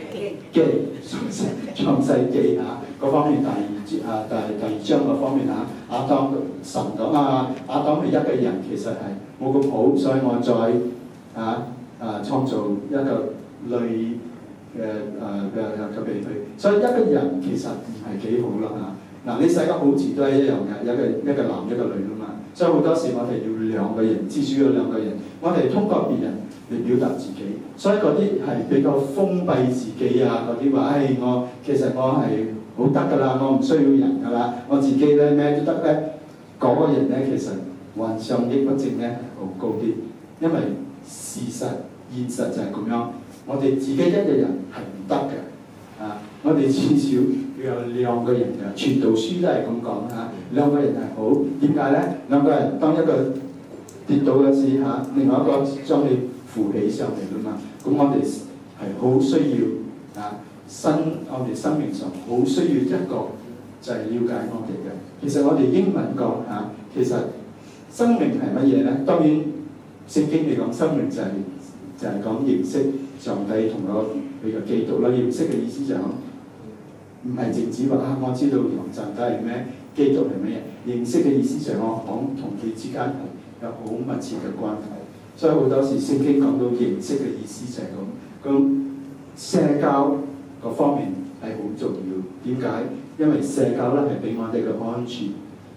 記嗰方面第二章嗰方面亞當神講亞當係一個人，其實係冇咁好，所以我再創造一個類嘅俾佢。所以一個人其實唔係幾好啦你世界好字都係一樣嘅，一個男一個女啊嘛。所以好多時我哋要兩個人，至少要兩個人，我哋通過別人嚟表達自己。所以嗰啲係比較封閉自己嗰啲話，其實我係好得㗎啦，我唔需要人㗎啦，我自己咧咩都得咧。嗰個人咧其實患上抑鬱症咧好高啲，因為現實就係咁樣，我哋自己一個人係唔得嘅我哋至少要有兩個人嘅。傳道書都係咁講兩個人係好。點解咧？兩個人當一個跌倒嘅時另外一個將你扶起上嚟㗎嘛。咁我哋係好需要我哋生命上好需要一個就係了解我哋嘅。其實我哋英文講其實生命係乜嘢咧？當然聖經嚟講，生命就係講認識上帝同佢嘅基督啦。認識嘅意思就係唔係淨止話我知道上帝係咩，基督係咩嘢。認識嘅意思就係我講同佢之間係有好密切嘅關係。所以好多時聖經講到認識嘅意思就係咁。咁社交嗰方面係好重要。點解？因為社交咧係俾我哋嘅安全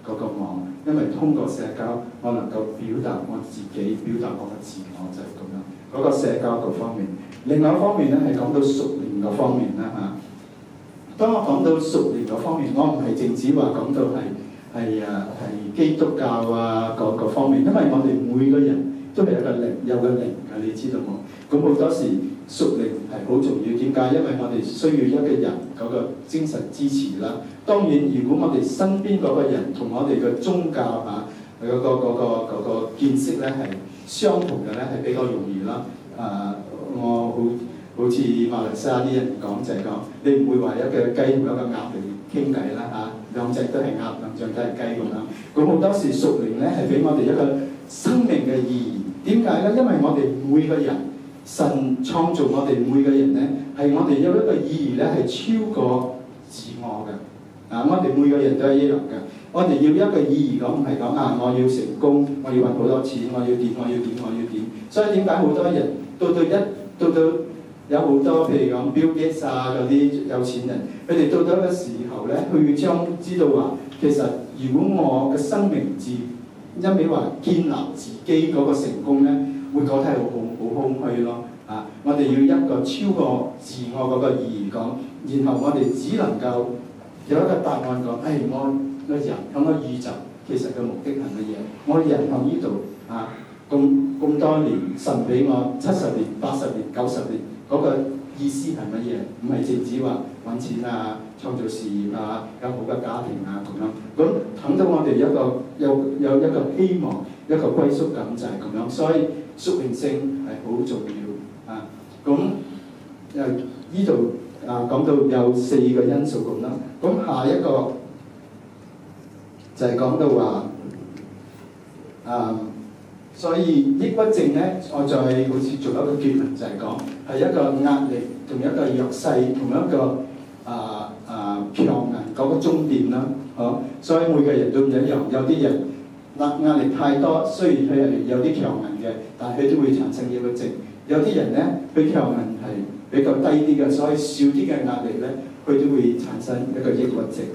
嗰個我，因為通過社交，我能夠表達我自己，表達我嘅自我就係咁樣。嗰個社交嗰方面，另外一方面咧係講到屬靈嗰方面啦嚇。當我講到屬靈嗰方面，我唔係淨止話講到係基督教啊嗰方面，因為我哋每個人都係有個靈，有個靈嘅，你知道冇？咁好多時屬靈係好重要，點解？因為我哋需要一個人嗰個精神支持啦。當然，如果我哋身邊嗰個人同我哋嘅宗教嚇嗰個見識咧係相同嘅咧，係比較容易啦。我好似馬來西亞啲人講就係講，你唔會話一個雞同一個鴨嚟傾偈啦嚇，兩隻都係鴨，兩隻都係雞咁樣。咁好多時屬靈咧係俾我哋一個生命嘅意義。點解咧？因為我哋每個人，神創造我哋每個人咧，係我哋有一個意義咧係超過自我嘅。我哋每個人都係一樣嘅。我哋要一個意義講，唔係講我要成功，我要揾好多錢，我要點。所以點解好多人到有好多譬如講 Bill Gates 嗰啲有錢人，佢哋到咗嘅時候咧，佢會將知道話，其實如果我嘅生命一味話建立自己嗰個成功咧，會覺得係好空虛咯。我哋要一個超過自我嗰個意義講，然後我哋只能夠有一個答案講，我個人響個宇宙其實嘅目的係乜嘢？我人響呢度咁多年，神俾我70年、80年、90年，嗰個意思係乜嘢？唔係淨止話揾錢創造事業有好嘅家庭咁樣。咁等到我哋有一個希望，一個歸屬感就係咁樣。所以屬靈性係好重要咁呢度講到有4個因素咁啦。咁下一個就係講到話所以抑鬱症咧，我再好似做一個結論，就係講係一個壓力同一個弱勢同一個強硬嗰個終點啦。所以每個人都唔一樣，有啲人壓力太多，雖然佢係有啲強硬嘅，但係佢都會產生抑鬱症。有啲人咧，佢強硬係比較低啲嘅，所以少啲嘅壓力咧，佢都會產生一個抑鬱症。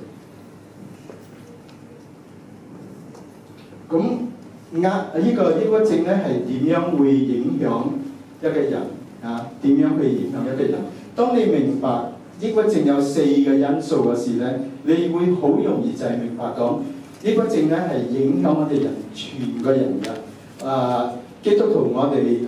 咁呢個抑鬱症咧係點樣會影響一個人點樣去影響一個人？當你明白抑鬱症有4個因素嘅時咧，你會好容易就係明白講，抑鬱症咧係影響我哋人全個人嘅。基督徒我哋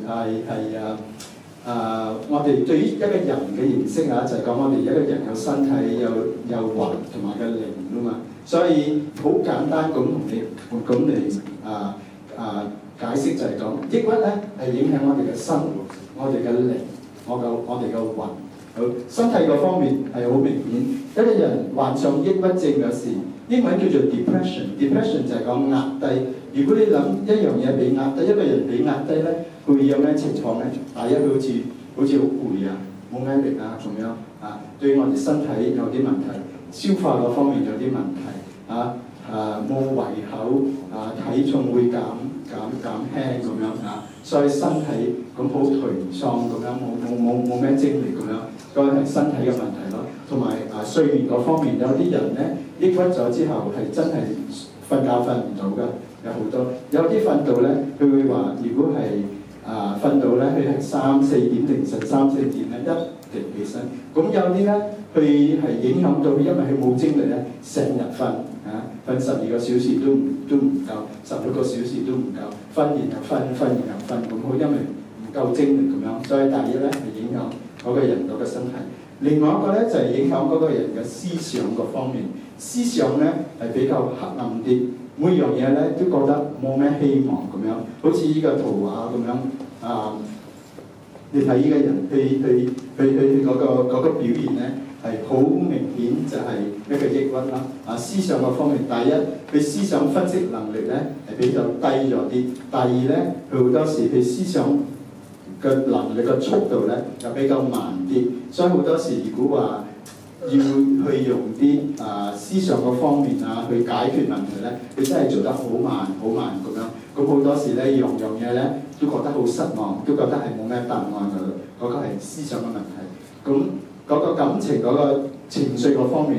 我哋對於一個人嘅認識就係講我哋一個人有身體有魂同埋個靈嘛。所以好簡單咁同你解釋就係講，抑鬱咧係影響我哋嘅生活、我哋嘅靈、我哋嘅魂。身體嗰方面係好明顯。一個人患上抑鬱症嘅時，英文叫做 depression 就係講壓低。如果你諗一樣嘢被壓低，一個人被壓低咧，佢會有咩情況咧？第一，佢好似好攰冇壓力咁樣對我哋身體有啲問題，消化嗰方面有啲問題冇胃口體重會減輕咁樣所以身體咁好頹喪咁樣，冇咩精力咁樣，嗰係身體嘅問題咯。同埋睡眠嗰方面，有啲人咧抑鬱咗之後係真係瞓覺瞓唔到㗎，有好多。有啲瞓到咧，佢會話如果係瞓到咧，佢係3、4點凌晨3、4點咧一定起身。咁有啲咧，佢係影響到佢，因為佢冇精力咧，成日瞓12個小時都唔夠，16個小時都唔夠，瞓完又瞓咁好，因為唔夠精力咁樣。所以第一咧係影響嗰個人嗰個身體。另外一個咧就係影響嗰個人嘅思想嗰方面。思想咧係比較黑暗啲，每樣嘢咧都覺得冇咩希望咁樣。好似呢個圖畫咁樣你睇呢個人佢嗰個表現咧係好明顯就係一個抑鬱啦。思想嗰方面，第一佢思想分析能力咧係比較低咗啲。第二咧佢好多時佢思想嘅能力嘅速度咧就比較慢啲，所以好多時如果話要去用啲思想嗰方面去解決問題咧，佢真係做得好慢咁樣。咁好多時咧樣嘢咧都覺得好失望，都覺得係冇咩答案㗎。嗰個係思想嘅問題。咁嗰個感情嗰個情緒嗰方面咧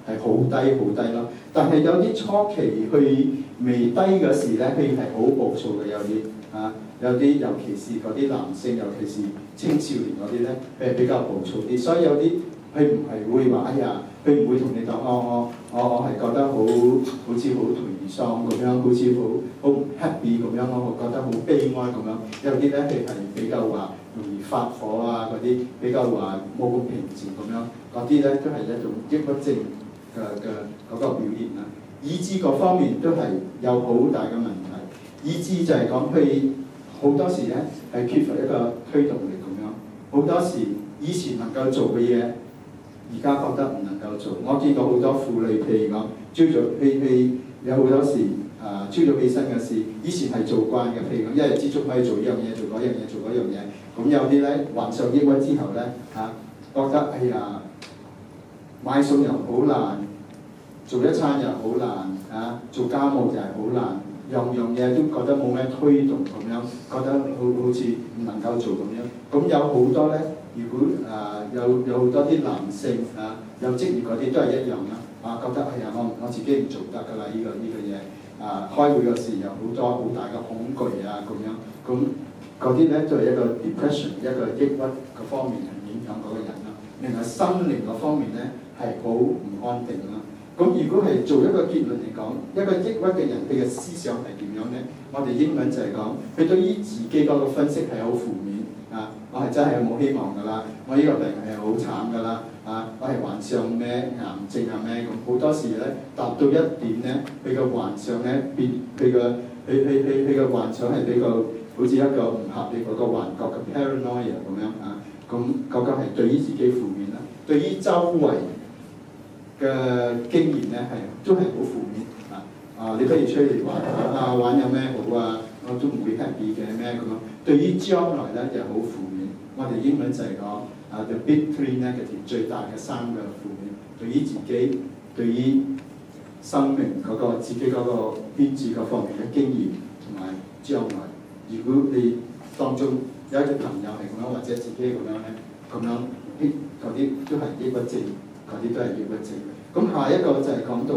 係好低好低咯。但係有啲初期佢未低嘅時咧，佢係好暴躁嘅，有啲有啲尤其是嗰啲男性，尤其是青少年嗰啲咧，佢係比較暴躁啲，所以有啲佢唔係會話哎呀，佢唔會同你講我係覺得好似好頹喪咁樣，好似好唔 happy 咁樣，我覺得好悲哀咁樣。有啲咧佢係比較話容易發火啊，嗰啲比較話冇咁平靜咁樣，嗰啲咧都係一種抑鬱症嘅嗰個表現啦。意志各方面都係有好大嘅問題。意志就係講佢好多時咧係缺乏一個推動力咁樣，好多時以前能夠做嘅嘢，而家覺得唔能夠做。我見過好多婦女，譬如講朝早佢有好多時朝早起身嘅事，以前係做慣嘅，譬如講一日之中可以做呢樣嘢，做嗰樣嘢，做嗰樣嘢。咁有啲咧患上抑鬱之後咧覺得哎呀買餸又好難，做一餐又好難做家務就係好難。樣嘢都覺得冇咩推動咁樣，覺得好似唔能夠做咁樣。咁有好多咧，如果有好多啲男性有職業嗰啲都係一樣啦。覺得哎呀我自己唔做得㗎啦，呢個嘢開會嘅時有好多好大嘅恐懼咁樣。咁嗰啲咧都係一個 depression， 一個抑鬱嘅方面係影響嗰個人啦。另外心靈嗰方面咧係好唔安定啦。咁如果係做一個結論嚟講，一個抑鬱嘅人佢嘅思想係點樣咧？我哋英文就係講，佢對於自己嗰個分析係好負面我係真係冇希望㗎啦，我呢個病係好慘㗎啦我係患上咩癌症咩咁。好多時咧達到一點咧，佢嘅幻想咧變，佢嘅幻想係比較好似一個唔合理嗰個幻覺嘅 paranoia 咁樣咁嗰個係對於自己負面啦，對於周圍嘅經驗咧都係好負面你不如出嚟玩玩有咩好我都唔會 happy 嘅咩咁樣。對於將來咧就好負面。我哋英文就係講the big three negative， 最大嘅三個負面。對於自己，對於生命自己嗰個編織嗰方面嘅經驗同埋將來。如果你當中有一啲朋友係咁樣，或者自己咁樣咧，咁樣嗰啲都係抑鬱症。嗰啲都係抑鬱症。咁下一個就係講到，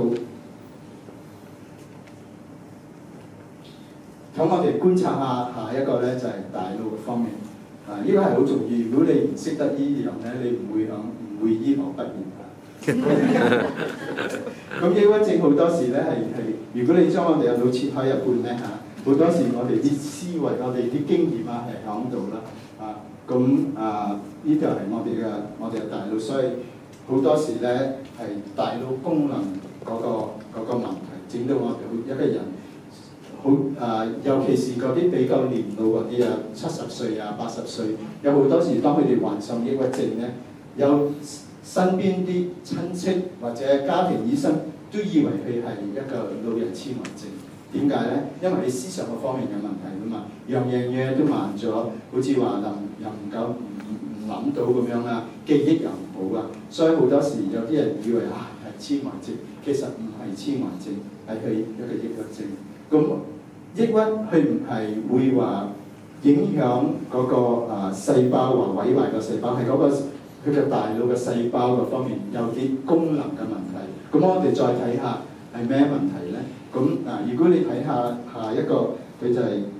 咁我哋觀察下一個咧就係大腦嘅方面。呢個係好重要。如果你唔識得呢樣咧，你唔會醫學畢業咁抑鬱症好多時咧係，如果你將我哋嘅腦切開一半咧好多時我哋啲思維、我哋啲經驗係響度啦呢就係我哋嘅大腦，所以好多時咧係大腦功能嗰個問題，整到我哋一個人尤其是嗰啲比較年老嗰啲70歲80歲，有好多時當佢哋患上抑鬱症咧，有身邊啲親戚或者家庭醫生都以為佢係一個老人痴呆症。點解咧？因為你思想嗰方面有問題㗎嘛，樣嘢都慢咗，好似話又唔夠唔諗到咁樣記憶又唔好所以好多時有啲人以為係痴呆症，其實唔係痴呆症，係佢一個抑鬱症。咁抑鬱佢唔係會話影響嗰個細胞或毀壞個細胞，係嗰個佢嘅大腦嘅細胞嗰方面有啲功能嘅問題。咁我哋再睇下係咩問題咧？咁如果你睇下一個，佢就係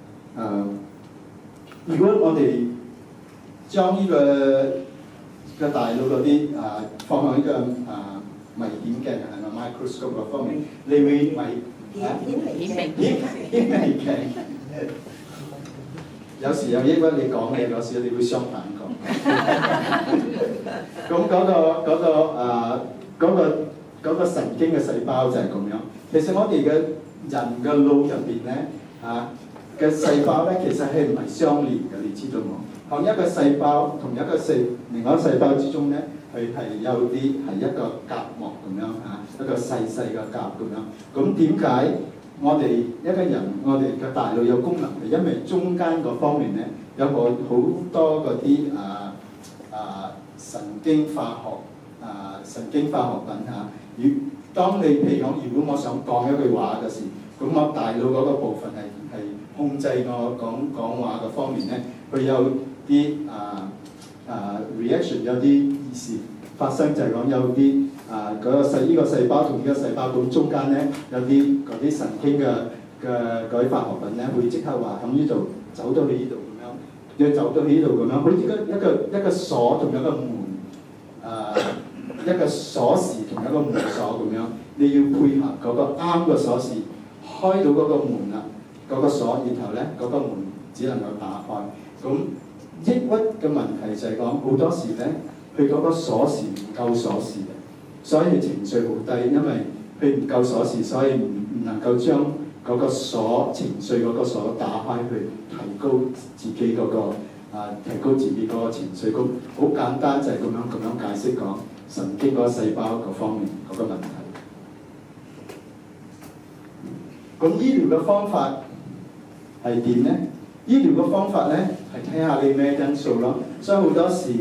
如果我哋將呢個大腦嗰啲放喺呢個微顯鏡係咪 microscope 嗰方面，你會顯微鏡。有時有抑鬱你講嘅，有時你會相反講。咁嗰個神經嘅細胞就係咁樣。其實我哋嘅人嘅腦入邊咧嘅細胞咧，其實係唔係相連嘅，你知道冇？同一個細胞同一個另外一個細胞之中咧，佢係有啲係一個隔膜咁樣一個細嘅夾咁樣。咁點解我哋一個人我哋嘅大腦有功能？係因為中間嗰方面咧有好多嗰啲神經化學品當你譬如講，如果我想講一句話嘅時，咁我大腦嗰個部分係控制我講話嘅方面咧，佢有啲reaction 有啲意思發生，就係講有啲嗰個呢個細胞同呢個細胞咁中間咧有啲嗰啲神經嘅嗰啲化學品咧會即刻話喺呢度走到去呢度咁樣，要走到去呢度咁樣，好似一個鎖同一個門一個鎖匙同一個門鎖咁樣，你要配合嗰個啱嘅鎖匙開到嗰個門啦，嗰個鎖，然後咧嗰個門只能夠打開。咁抑鬱嘅問題就係講好多時咧，佢嗰個鎖匙唔夠鎖匙嘅，所以情緒好低，因為佢唔夠鎖匙，所以唔能夠將嗰個鎖情緒嗰個鎖打開去提高自己嗰個提高自己嗰個情緒。咁好簡單就係咁樣解釋講神經嗰個細胞嗰方面嗰個問題。咁醫療嘅方法係點呢？醫療嘅方法咧係睇下你咩因素咯。所以好多時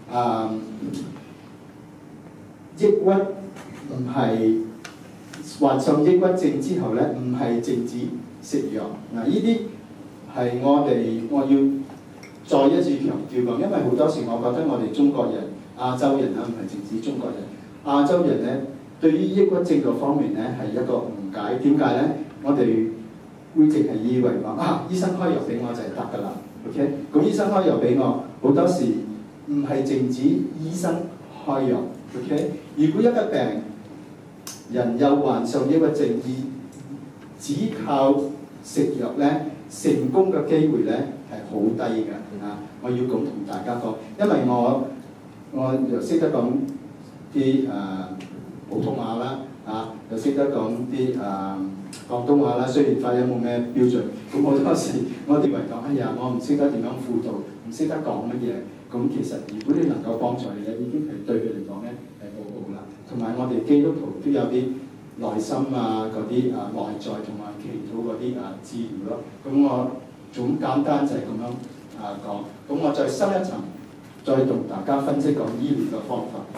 抑鬱唔係患上抑鬱症之後咧，唔係淨止食藥嗱，呢啲係我要再一次強調講，因為好多時我覺得我哋中國人、亞洲人啦，唔係淨止中國人，亞洲人咧對於抑鬱症嗰方面咧係一個誤解。點解咧？我哋會淨係以為話醫生開藥俾我就係得㗎啦。OK， 咁醫生開藥俾我，好多時唔係淨止醫生開藥。OK， 如果一個病人又患上抑鬱症，而只靠食藥咧，成功嘅機會咧係好低㗎。我要咁同大家講，因為我又識得講啲普通話啦，又識得講啲廣東話啦，雖然發音冇咩標準，咁好多時我以為講哎呀，我唔識得點樣輔導，唔識得講乜嘢，咁其實如果你能夠幫助你嘅，已經係對佢嚟講咧係好好啦。同埋我哋基督徒都有啲內心嗰啲內在同埋祈禱嗰啲治療咯。咁我總簡單就係咁樣講，咁我再深一層，再同大家分析講醫療嘅方法。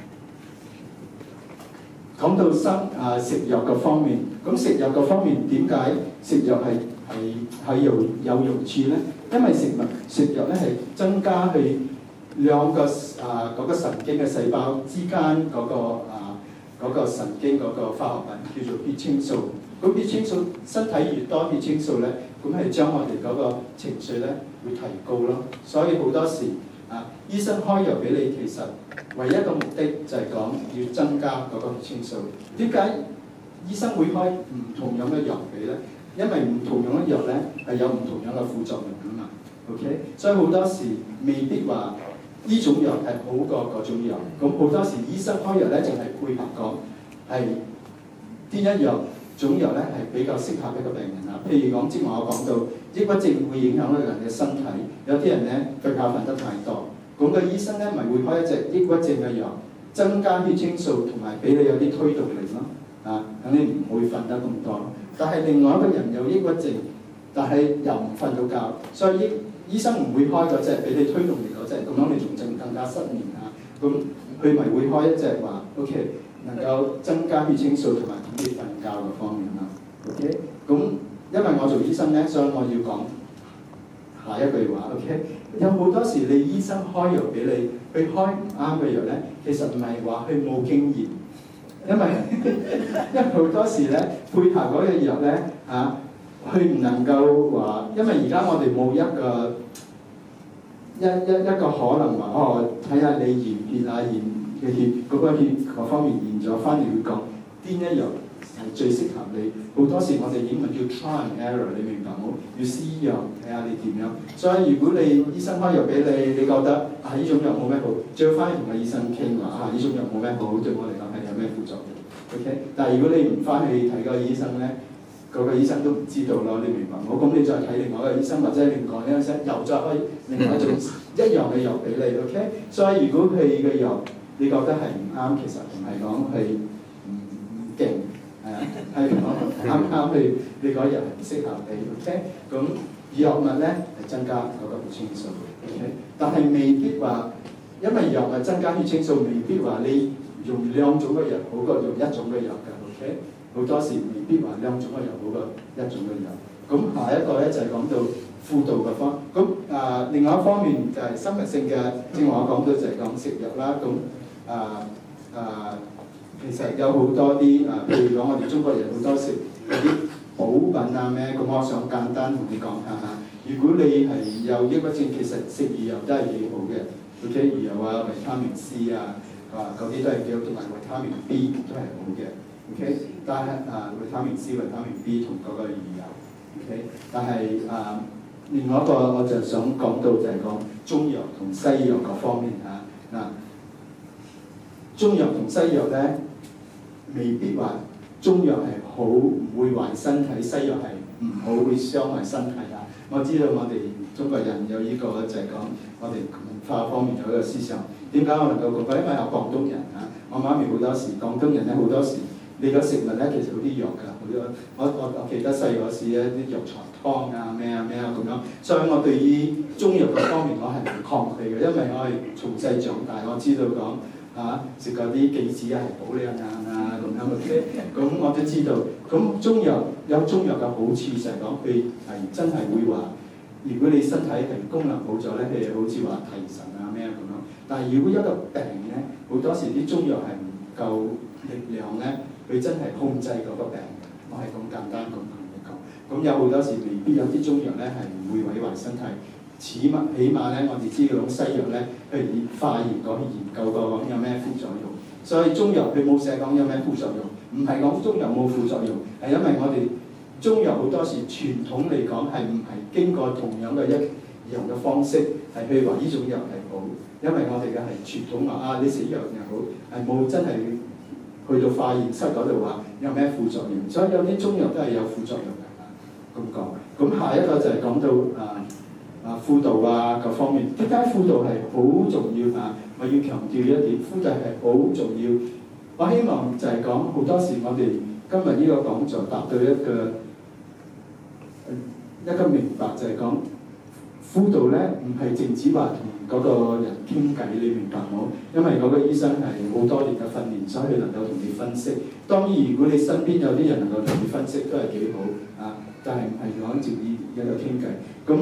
講到食藥嘅方面，咁食藥嘅方面點解食藥係有用處咧？因為食藥咧係增加佢兩個嗰個神經嘅細胞之間嗰個神經嗰個化學品叫做血清素。咁血清素身體越多血清素咧，咁係將我哋嗰個情緒咧會提高咯。所以好多時醫生開藥俾你，其實唯一嘅目的就係講要增加嗰個血清素。點解醫生會開唔同樣嘅藥俾咧？因為唔同樣嘅藥咧係有唔同樣嘅副作用㗎嘛。OK， 所以好多時未必話呢種藥係好過嗰種藥。咁好多時醫生開藥咧淨係配合講係邊一種藥咧係比較適合一個病人啊。譬如講之前我講到抑鬱症會影響一個人嘅身體，有啲人咧瞓覺瞓得太多。咁個醫生咧咪會開一隻抑鬱症嘅藥，增加血清素同埋俾你有啲推動力咯，等你唔會瞓得咁多。但係另外一個人有抑鬱症，但係又唔瞓到覺，所以醫生唔會開嗰隻俾你推動力嗰隻，咁樣你仲更加失眠啊。咁佢咪會開一隻話 OK 能夠增加血清素同埋等你瞓覺嘅方面啦。OK， 咁因為我做醫生咧，所以我要講下一句話 OK。有好多時你醫生開藥俾你，佢開唔啱嘅藥咧，其實唔係話佢冇經驗，因為好多時咧配合嗰個藥咧佢唔能夠話，因為而家我哋冇一個可能話睇下你驗血驗血嗰個血嗰方面驗咗，翻嚟會講邊一藥係最適合你。好多時我哋英文叫 try and error， 你明白冇？要試藥睇下你點樣。所以如果你醫生開藥俾你，你覺得呢種藥冇咩好，最好翻去同個醫生傾話呢種藥冇咩好，對我嚟講係有咩副作用。OK， 但係如果你唔翻去睇個醫生咧，個醫生都唔知道咯，你明白冇？咁你再睇另外一個醫生或者另外一個醫生，又再開另外一種一樣嘅藥俾你。OK， 所以如果佢嘅藥你覺得係唔啱，其實唔係講係唔勁。係啱去，你嗰日唔適合你 ，OK？ 咁藥物咧係增加嗰個血清素 ，OK？ 但係未必話，因為藥物增加血清素，未必話你用兩種嘅藥好過用一種嘅藥㗎 ，OK？ 好多時未必話兩種嘅藥好過一種嘅藥。咁下一個咧就係講到輔導嘅方，咁另外一方面就係生物性嘅，正話我講到就係講食藥啦。咁其實有好多啲譬如講我哋中國人好多食嗰啲補品啊咩，咁我想簡單同你講下嚇。如果你係有抑鬱症，其實食魚油都係幾好嘅。OK， 魚油啊、維他命 C 啊，嗰啲都係幾好，同埋維他命 B 都係好嘅。OK， 但係維他命 C、維他命 B 同嗰個魚油。OK， 但係另外一個我就想講到就係講中藥同西藥各方面嚇。中藥同西藥咧，未必話中藥係好，唔會壞身體；西藥係唔好，會傷害身體啊！我知道我哋中國人有呢個就係講我哋文化方面有一個思想。點解我能夠講？因為有廣東人嚇，我媽咪好多時廣東人咧好多時，你個食物咧其實好啲藥㗎，好多我記得細個時咧啲藥材湯啊咩啊咁樣，所以我對於中藥嗰方面我係唔抗拒嘅，因為我係從細長大，我知道講。食嗰啲杞子係保你眼啊咁樣嘅，咁我都知道。咁中藥有中藥嘅好處就係講佢係真係會話，如果你身體係功能好咗咧，譬如好似話提神啊咩咁樣。但係如果一個病咧，好多時啲中藥係唔夠力量咧，佢真係控制嗰個病。我係咁簡單咁同你講。咁有好多時未必有啲中藥咧係唔會毀壞身體。起碼咧，我哋知道西藥咧，譬如化驗過去研究過講有咩副作用，所以中藥佢冇寫講有咩副作用，唔係講中藥冇副作用，係因為我哋中藥好多時傳統嚟講係唔係經過同樣嘅一樣嘅方式，係譬如話呢種藥係好，因為我哋嘅係傳統話你食藥又好，係冇真係去到化驗室嗰度話有咩副作用，所以有啲中藥都係有副作用嘅咁講。咁下一個就係講到輔導各方面，點解輔導係好重要啊？我要強調一點，輔導係好重要。我希望就係講好多時，我哋今日呢個講座達到一個明白，就係講輔導咧，唔係淨止話同嗰個人傾偈，你明白冇？因為嗰個醫生係好多年嘅訓練，所以佢能夠同你分析。當然，如果你身邊有啲人能夠同你分析，都係幾好啊。但係唔係講淨以一個傾偈咁。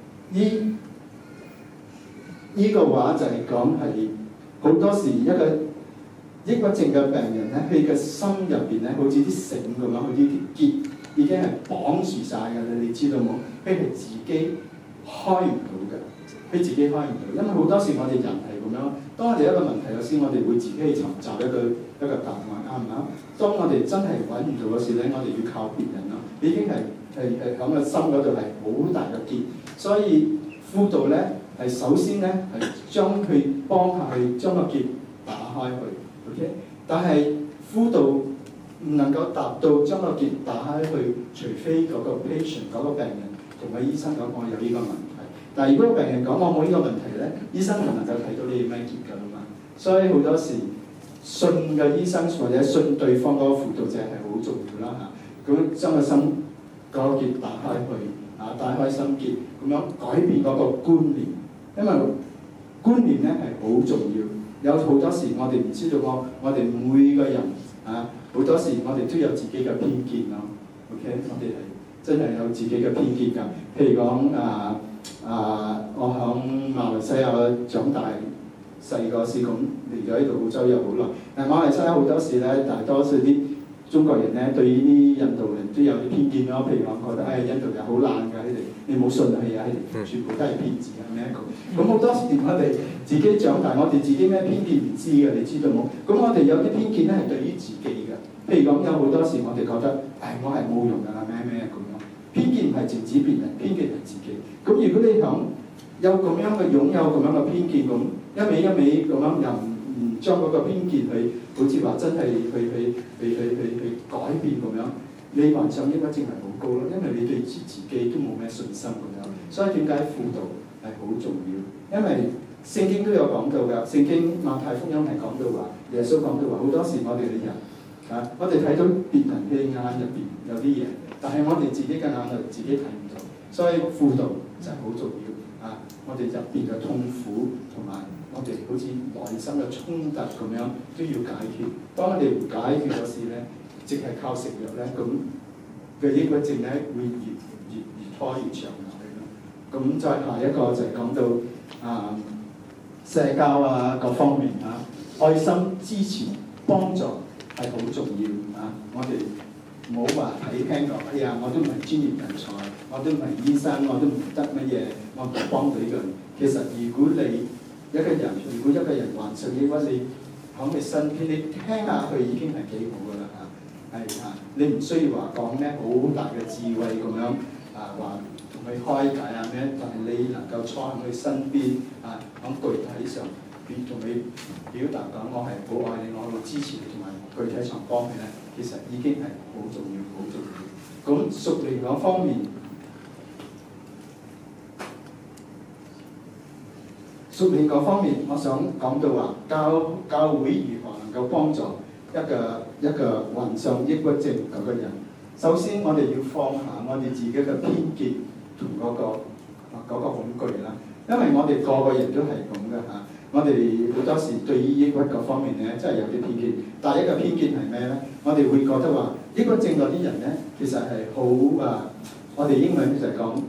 呢個話就係講係好多時一個抑鬱症嘅病人咧，佢嘅心入邊咧，好似啲繩咁樣，好似啲結已經係綁住晒㗎啦，你知道冇？佢係自己開唔到嘅，佢自己開唔到，因為好多時我哋人係咁樣，當我哋一個問題嗰時，我哋會自己去尋找一個答案，啱唔啱？當我哋真係揾唔到嗰時咧，我哋要靠別人咯，已經係咁嘅心嗰度係好大嘅結。所以輔導咧係首先咧係將佢幫下去將個結打開去 ，OK？ 但係輔導唔能夠達到將個結打開去，除非嗰個 patient 嗰個病人同個醫生講我有呢個問題。但係如果個病人講我冇呢個問題咧，醫生就能夠睇到你有咩結㗎啦嘛。所以好多時信嘅醫生或者信對方嗰個輔導者係好重要啦嚇。咁將個心嗰個結打開去。打開心結，咁樣改變嗰個觀念，因為觀念咧係好重要。有好多時我哋唔知道我哋每個人好多時我哋都有自己嘅偏見咯。OK， 我哋係真係有自己嘅偏見㗎。譬如講我響馬來西亞長大，細個時咁嚟咗呢度澳洲又好耐。但馬來西亞好多時咧，大多數啲中國人咧對於啲印度人都有啲偏見咯，譬如講覺得印度人好懶㗎，你冇信佢啊，全部都係騙子啊咩咁好多時我哋自己長大，我哋自己咩偏見唔知嘅，你知道冇？咁我哋有啲偏見咧係對於自己嘅，譬如講有好多時我哋覺得我係冇用㗎啦咩咁樣，偏見唔係淨止別人，偏見係自己。咁如果你想有咁樣嘅擁有咁樣嘅偏見，咁一味咁樣又唔將嗰個偏見去，好似話真係去改變咁樣，你患上抑鬱症係好高咯，因為你對自己都冇咩信心咁樣。所以點解輔導係好重要？因為聖經都有講到㗎，聖經馬太福音係講到話，耶穌講到話，好多時我哋嘅人我哋睇到別人嘅眼入邊有啲嘢，但係我哋自己嘅眼就自己睇唔到，所以輔導就係好重要。我哋入邊嘅痛苦同埋我哋好似內心嘅衝突咁樣都要解決。當我哋唔解決嗰時咧，即係靠食藥咧，咁嘅抑鬱症咧會越拖越長落去咯。咁再下一個就係講到社交各方面愛心、支持、幫助係好重要啊！我哋唔好話睇輕講，哎呀，我都唔係專業人才，我都唔係醫生，我都唔得乜嘢，我唔幫到呢個人。其實如果一個人患上抑鬱，你喺你身邊，你聽下佢已經係幾好噶啦嚇，係啊，你唔需要話講咩好大嘅智慧咁樣啊，話同佢開解啊咩，但係你能夠坐喺佢身邊啊，喺具體上同佢表達講我係好愛你，我好支持你，同埋具體上幫佢咧，其實已經係好重要，好重要。咁屬靈嗰方面。屬靈嗰方面，我想講到話教會如何能夠幫助一個患上抑鬱症嗰個人。首先，我哋要放下我哋自己嘅偏見同嗰個恐懼啦。因為我哋個個人都係咁嘅嚇，我哋好多時對於抑鬱嗰方面咧，真係有啲偏見。第一個偏見係咩咧？我哋會覺得話抑鬱症嗰啲人咧，其實係好我哋英文就係講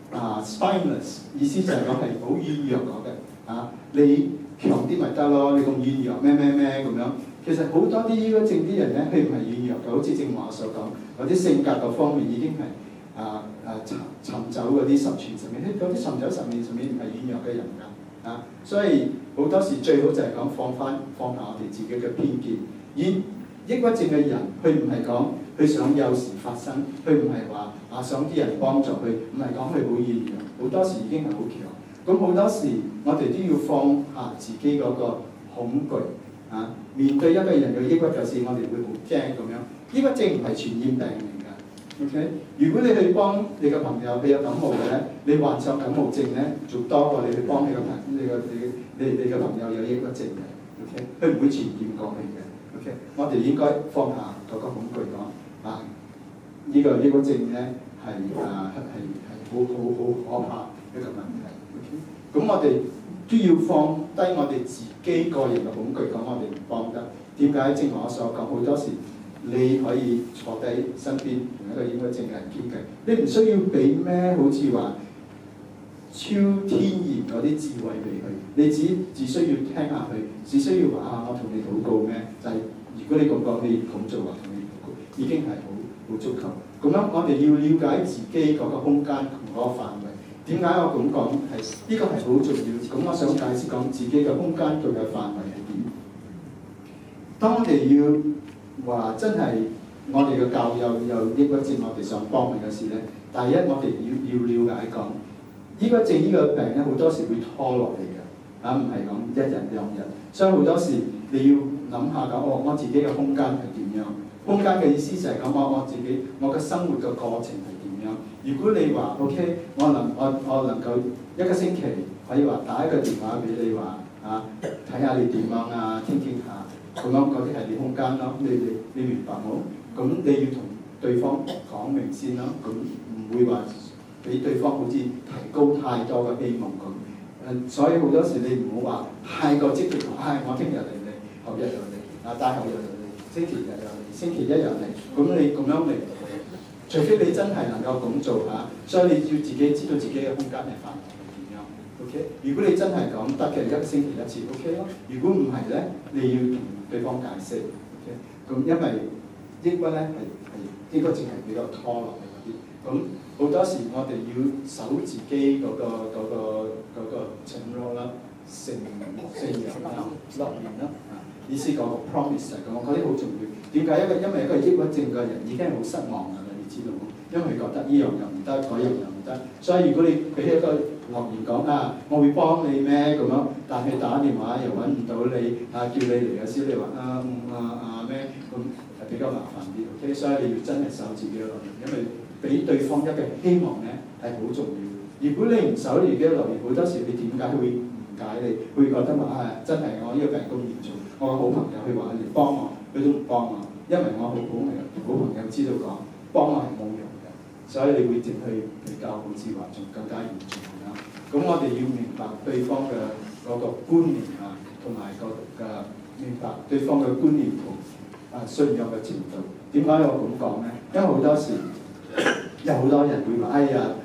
spineless， 意思就係講係好軟弱嗰嘅。你強啲咪得咯？你咁軟弱咩咁樣？其實好多啲抑鬱症啲人咧，佢唔係軟弱嘅，好似正話所講，有啲性格嗰方面已經係尋走嗰啲十全十美，嗰啲尋走十面上面唔係軟弱嘅人㗎所以好多時最好就係講放下我哋自己嘅偏見。而抑鬱症嘅人，佢唔係講佢想有事發生，佢唔係話想啲人幫助佢，唔係講佢好軟弱，好多時已經係好強。咁好多時，我哋都要放下自己嗰個恐懼面對一個人嘅抑鬱，就是我哋會好驚咁樣。抑鬱症唔係傳染病嚟㗎 ，OK？ 如果你去幫你嘅朋友，佢有感冒嘅咧，你患上感冒症咧，仲多過你去幫你嘅朋友有抑鬱症嘅 ，OK？ 佢唔會傳染過去嘅 ，OK？ 我哋應該放下嗰個恐懼講呢個抑鬱症咧係好可怕一個問題。咁我哋都要放低我哋自己個人嘅恐懼，講我哋唔幫得。點解？正如我所講，好多時你可以坐低身邊同一個抑鬱症嘅人傾偈，你唔需要俾咩好似話超天然嗰啲智慧俾佢，你只需要聽下佢，只需要話我同你禱告咩？就係、如果你咁講，你咁做話同你禱告，已經係好足夠。咁樣我哋要了解自己嗰個空間同嗰個範圍。點解我咁講係呢個係好重要？咁我想解釋講自己嘅空間同嘅範圍係點。當我哋要話真係我哋嘅教友有抑鬱症，我哋想幫佢嘅事咧，第一我哋要了解講，抑鬱症呢個病咧好多時會拖落嚟嘅，唔係講一日兩日。所以好多時你要諗下講，我自己嘅空間係點樣？空間嘅意思就係講我自己我嘅生活嘅過程係點樣？如果你話 OK， 我能夠一個星期可以話打一個電話俾你話睇下你點樣傾下，咁樣嗰啲係你空間咯。你明白冇？咁你要同對方講明先咯。咁唔會話俾對方好似提高太多嘅希望咁。所以好多時你唔好話太過積極，我聽日嚟你，後日又嚟，大後日又嚟，星期日又嚟，星期一又嚟，咁你咁樣嚟。除非你真係能夠咁做所以你要自己知道自己嘅空間係範圍係點樣 ，OK？ 如果你真係咁得嘅，一個星期一次 OK 咯。如果唔係咧，你要同對方解釋 ，OK？ 咁因為抑鬱咧係抑鬱症係比較拖落嚟嗰啲，咁好多時我哋要守自己嗰個承諾啦、承諾啦、諾言啦意思講 promise 嚟講，嗰啲好重要。點解？因為一個抑鬱症嘅人已經係好失望㗎啦，你知道冇？因為佢覺得呢樣又唔得，嗰樣又唔得。所以如果你俾一個諾言講我會幫你咩咁樣，但係打電話又揾唔到你叫你嚟嘅時，你話咩咁係比較麻煩啲。OK， 所以你要真係守自己嘅諾言，因為俾對方一個希望咧係好重要。如果你唔守自己嘅諾言，好多時你點解會誤解你？會覺得話真係我呢個病咁嚴重，我個好朋友去話你幫我，佢都唔幫我，因為我好朋友知道講幫我係冇用嘅，所以你會淨去比較好似話仲更加嚴重啦。咁我哋要明白對方嘅嗰個觀念同埋明白對方嘅觀念同信仰嘅程度。點解我咁講咧？因為好多時有好多人會話：哎呀，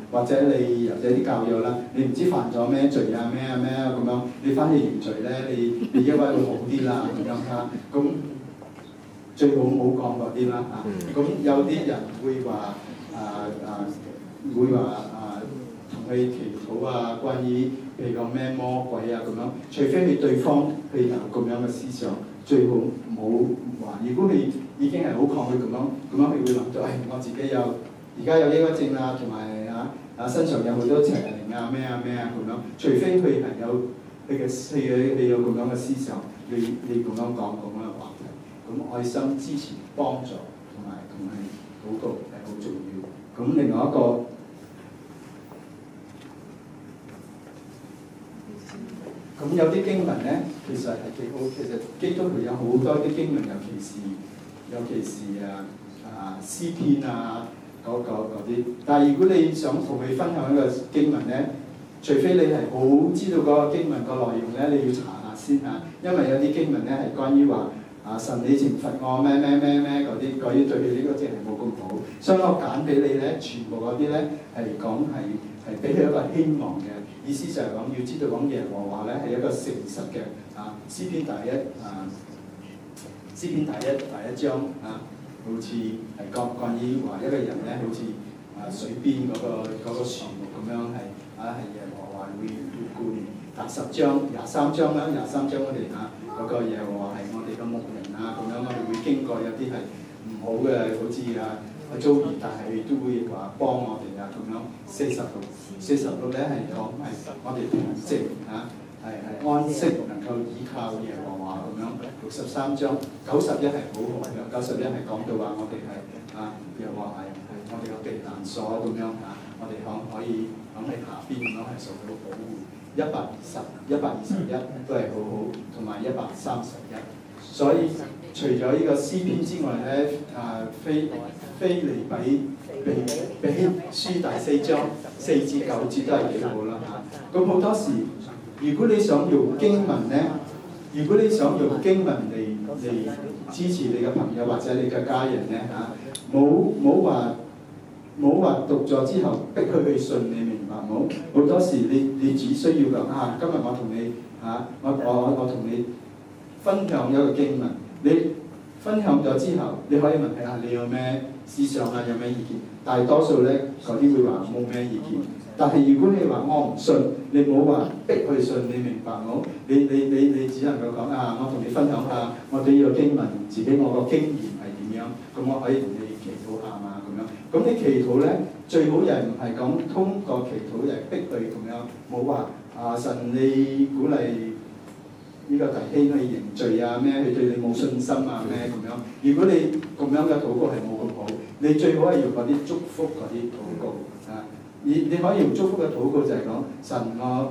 或者你有啲教友啦，你唔知犯咗咩罪啊咩啊咁樣，你翻去認罪咧，你抑鬱會好啲啦咁樣嚇。咁最好唔好講嗰啲啦嚇。咁有啲人會話會話同佢祈禱啊，關於譬如講咩魔鬼啊咁樣，除非佢對方佢有咁樣嘅思想，最好唔好話。如果佢已經係好抗拒咁樣佢會諗到，我自己而家有抑鬱症啊，同埋身上有好多邪靈啊咩啊咁樣。除非佢係有佢有咁樣嘅思想，你咁樣講咁樣嘅話題，咁愛心支持幫助同埋禱告係好重要。咁另外一個。咁有啲經文咧，其實係幾好。其實基督徒有好多啲經文，尤其是詩篇啊嗰啲。但係如果你想同佢分享一個經文咧，除非你係好知道嗰個經文個內容咧，你要查下先嚇。因為有啲經文咧係關於話神你懲罰我咩嗰啲對佢呢個字係冇咁好，所以我揀俾你咧，全部嗰啲咧係講係俾佢一個希望嘅。意思就係講要知道講耶和華咧係一個誠實嘅詩篇第一章好似係關於話一個人咧，好似水邊嗰個樹木咁樣係耶和華會顧念。第10章23章啦，23章我哋嗰個耶和華係我哋嘅牧人咁樣，我哋會經過有啲係唔好嘅，好似遭遇，但係都會話幫我哋咁樣。46咧係講係我哋平靜係安息，能夠依靠耶和華咁樣。63章91係好好嘅，91係講到話我哋係耶和華係我哋嘅避難所咁樣我哋可以喺下邊咁樣係受到保護。121都係好好，同埋131。所以除咗呢個詩篇之外咧，腓立比書第4章4至9節都係幾好啦咁好多時，如果你想用經文咧，嚟支持你嘅朋友或者你嘅家人咧冇話讀咗之後逼佢去信，你明白冇？好多時你只需要講今日我同你我同你分享一個經文，你分享咗之後，你可以問佢你有咩思想有咩意見？大多數咧嗰啲會話冇咩意見。但係如果你話我唔信，你冇話逼佢信，你明白冇？你只能夠講我同你分享下我對呢個經文自己我個經驗係點樣，咁我可以同你祈禱下嘛咁樣。咁你祈禱咧最好又唔係講通過祈禱又係逼佢咁樣，冇話神你鼓勵呢個弟兄去認罪咩？佢對你冇信心咩咁樣。如果你咁樣嘅禱告係冇咁好，你最好係用嗰啲祝福嗰啲禱告你可以用祝福嘅禱告就係講神我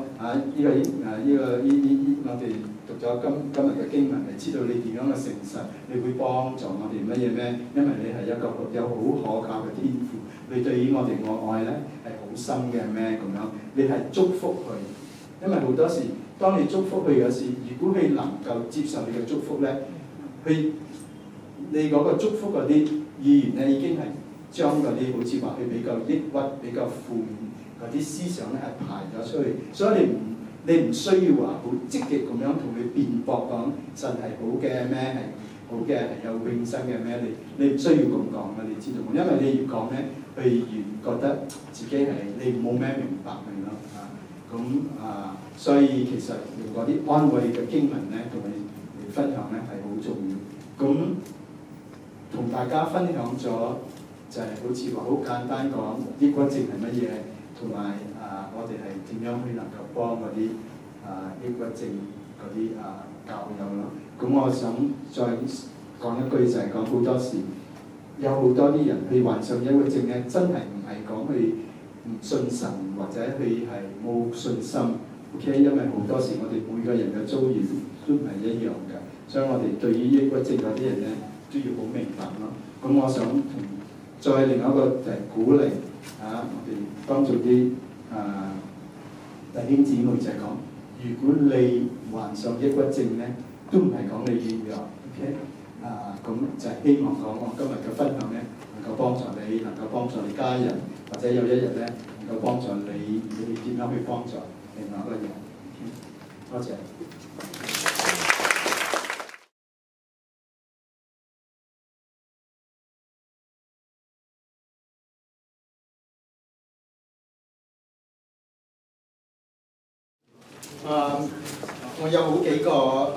我哋讀咗今日嘅經文係知道你點樣嘅誠實，你會幫助我哋乜嘢咩？因為你係一個有好可靠嘅天父，你對於我哋嘅愛咧係好深嘅咩咁樣？你係祝福佢，因為好多時當你祝福佢嘅時，如果佢能夠接受你嘅祝福咧，你嗰個祝福嗰啲語言咧已經係將嗰啲好似話佢比較抑鬱、比較負面嗰啲思想咧係排咗出去，所以你唔需要話好積極咁樣同佢辯駁講神係好嘅咩，係好嘅係有永生嘅咩，你唔需要咁講嘅，你知道冇？因為你越講咧，佢越覺得自己係你冇咩明白佢咯所以其實用嗰啲安慰嘅經文咧，同你嚟分享咧係好重要。咁同大家分享咗就係好似話好簡單講抑鬱症係乜嘢，同埋我哋係點樣去能夠幫嗰啲抑鬱症嗰啲教友咯。咁我想再講一句就係講好多時有好多啲人去患上抑鬱症咧，真係唔係講佢唔信神或者佢係冇信心。OK， 因為好多時我哋每個人嘅遭遇都唔係一樣嘅，所以我哋對於抑鬱症嗰啲人咧都要好明白咯。咁我想再另一個就係鼓勵我哋幫助啲弟兄姊妹就係講，如果你患上抑鬱症咧，都唔係講你軟弱 ，OK？咁就係希望講我今日嘅分享咧能夠夠幫助你，能夠幫助你家人，或者有一日咧能夠幫助你點樣去幫助另外一個人。多謝。 我有好幾個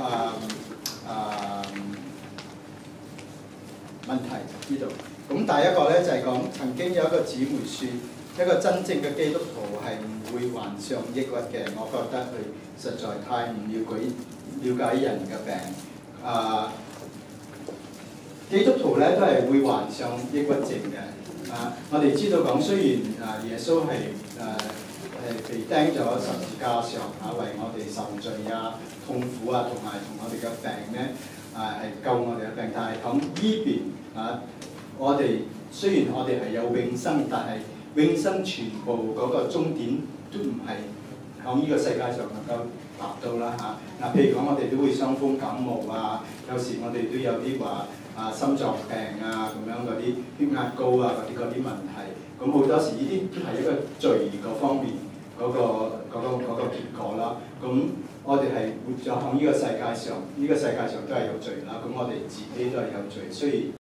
問題呢度。咁第一個咧就係講曾經有一個姊妹説，一個真正嘅基督徒係唔會患上抑鬱嘅。我覺得佢實在太唔了解人嘅病。基督徒咧都係會患上抑鬱症嘅。我哋知道講，雖然耶穌係被釘咗十字架上為我哋受罪痛苦同埋同我哋嘅病咧係救我哋嘅病，但係響呢邊我哋雖然我哋係有永生，但係永生全部嗰個終點都唔係響呢個世界上能夠達到啦譬如講我哋都會傷風感冒有時我哋都有啲話心臟病咁樣嗰啲血壓高嗰啲問題，咁好多時呢啲都係一個罪嗰方面嗰個結果啦。咁我哋係活咗喺呢個世界上，呢個世界上都係有罪啦。咁我哋自己都係有罪，雖然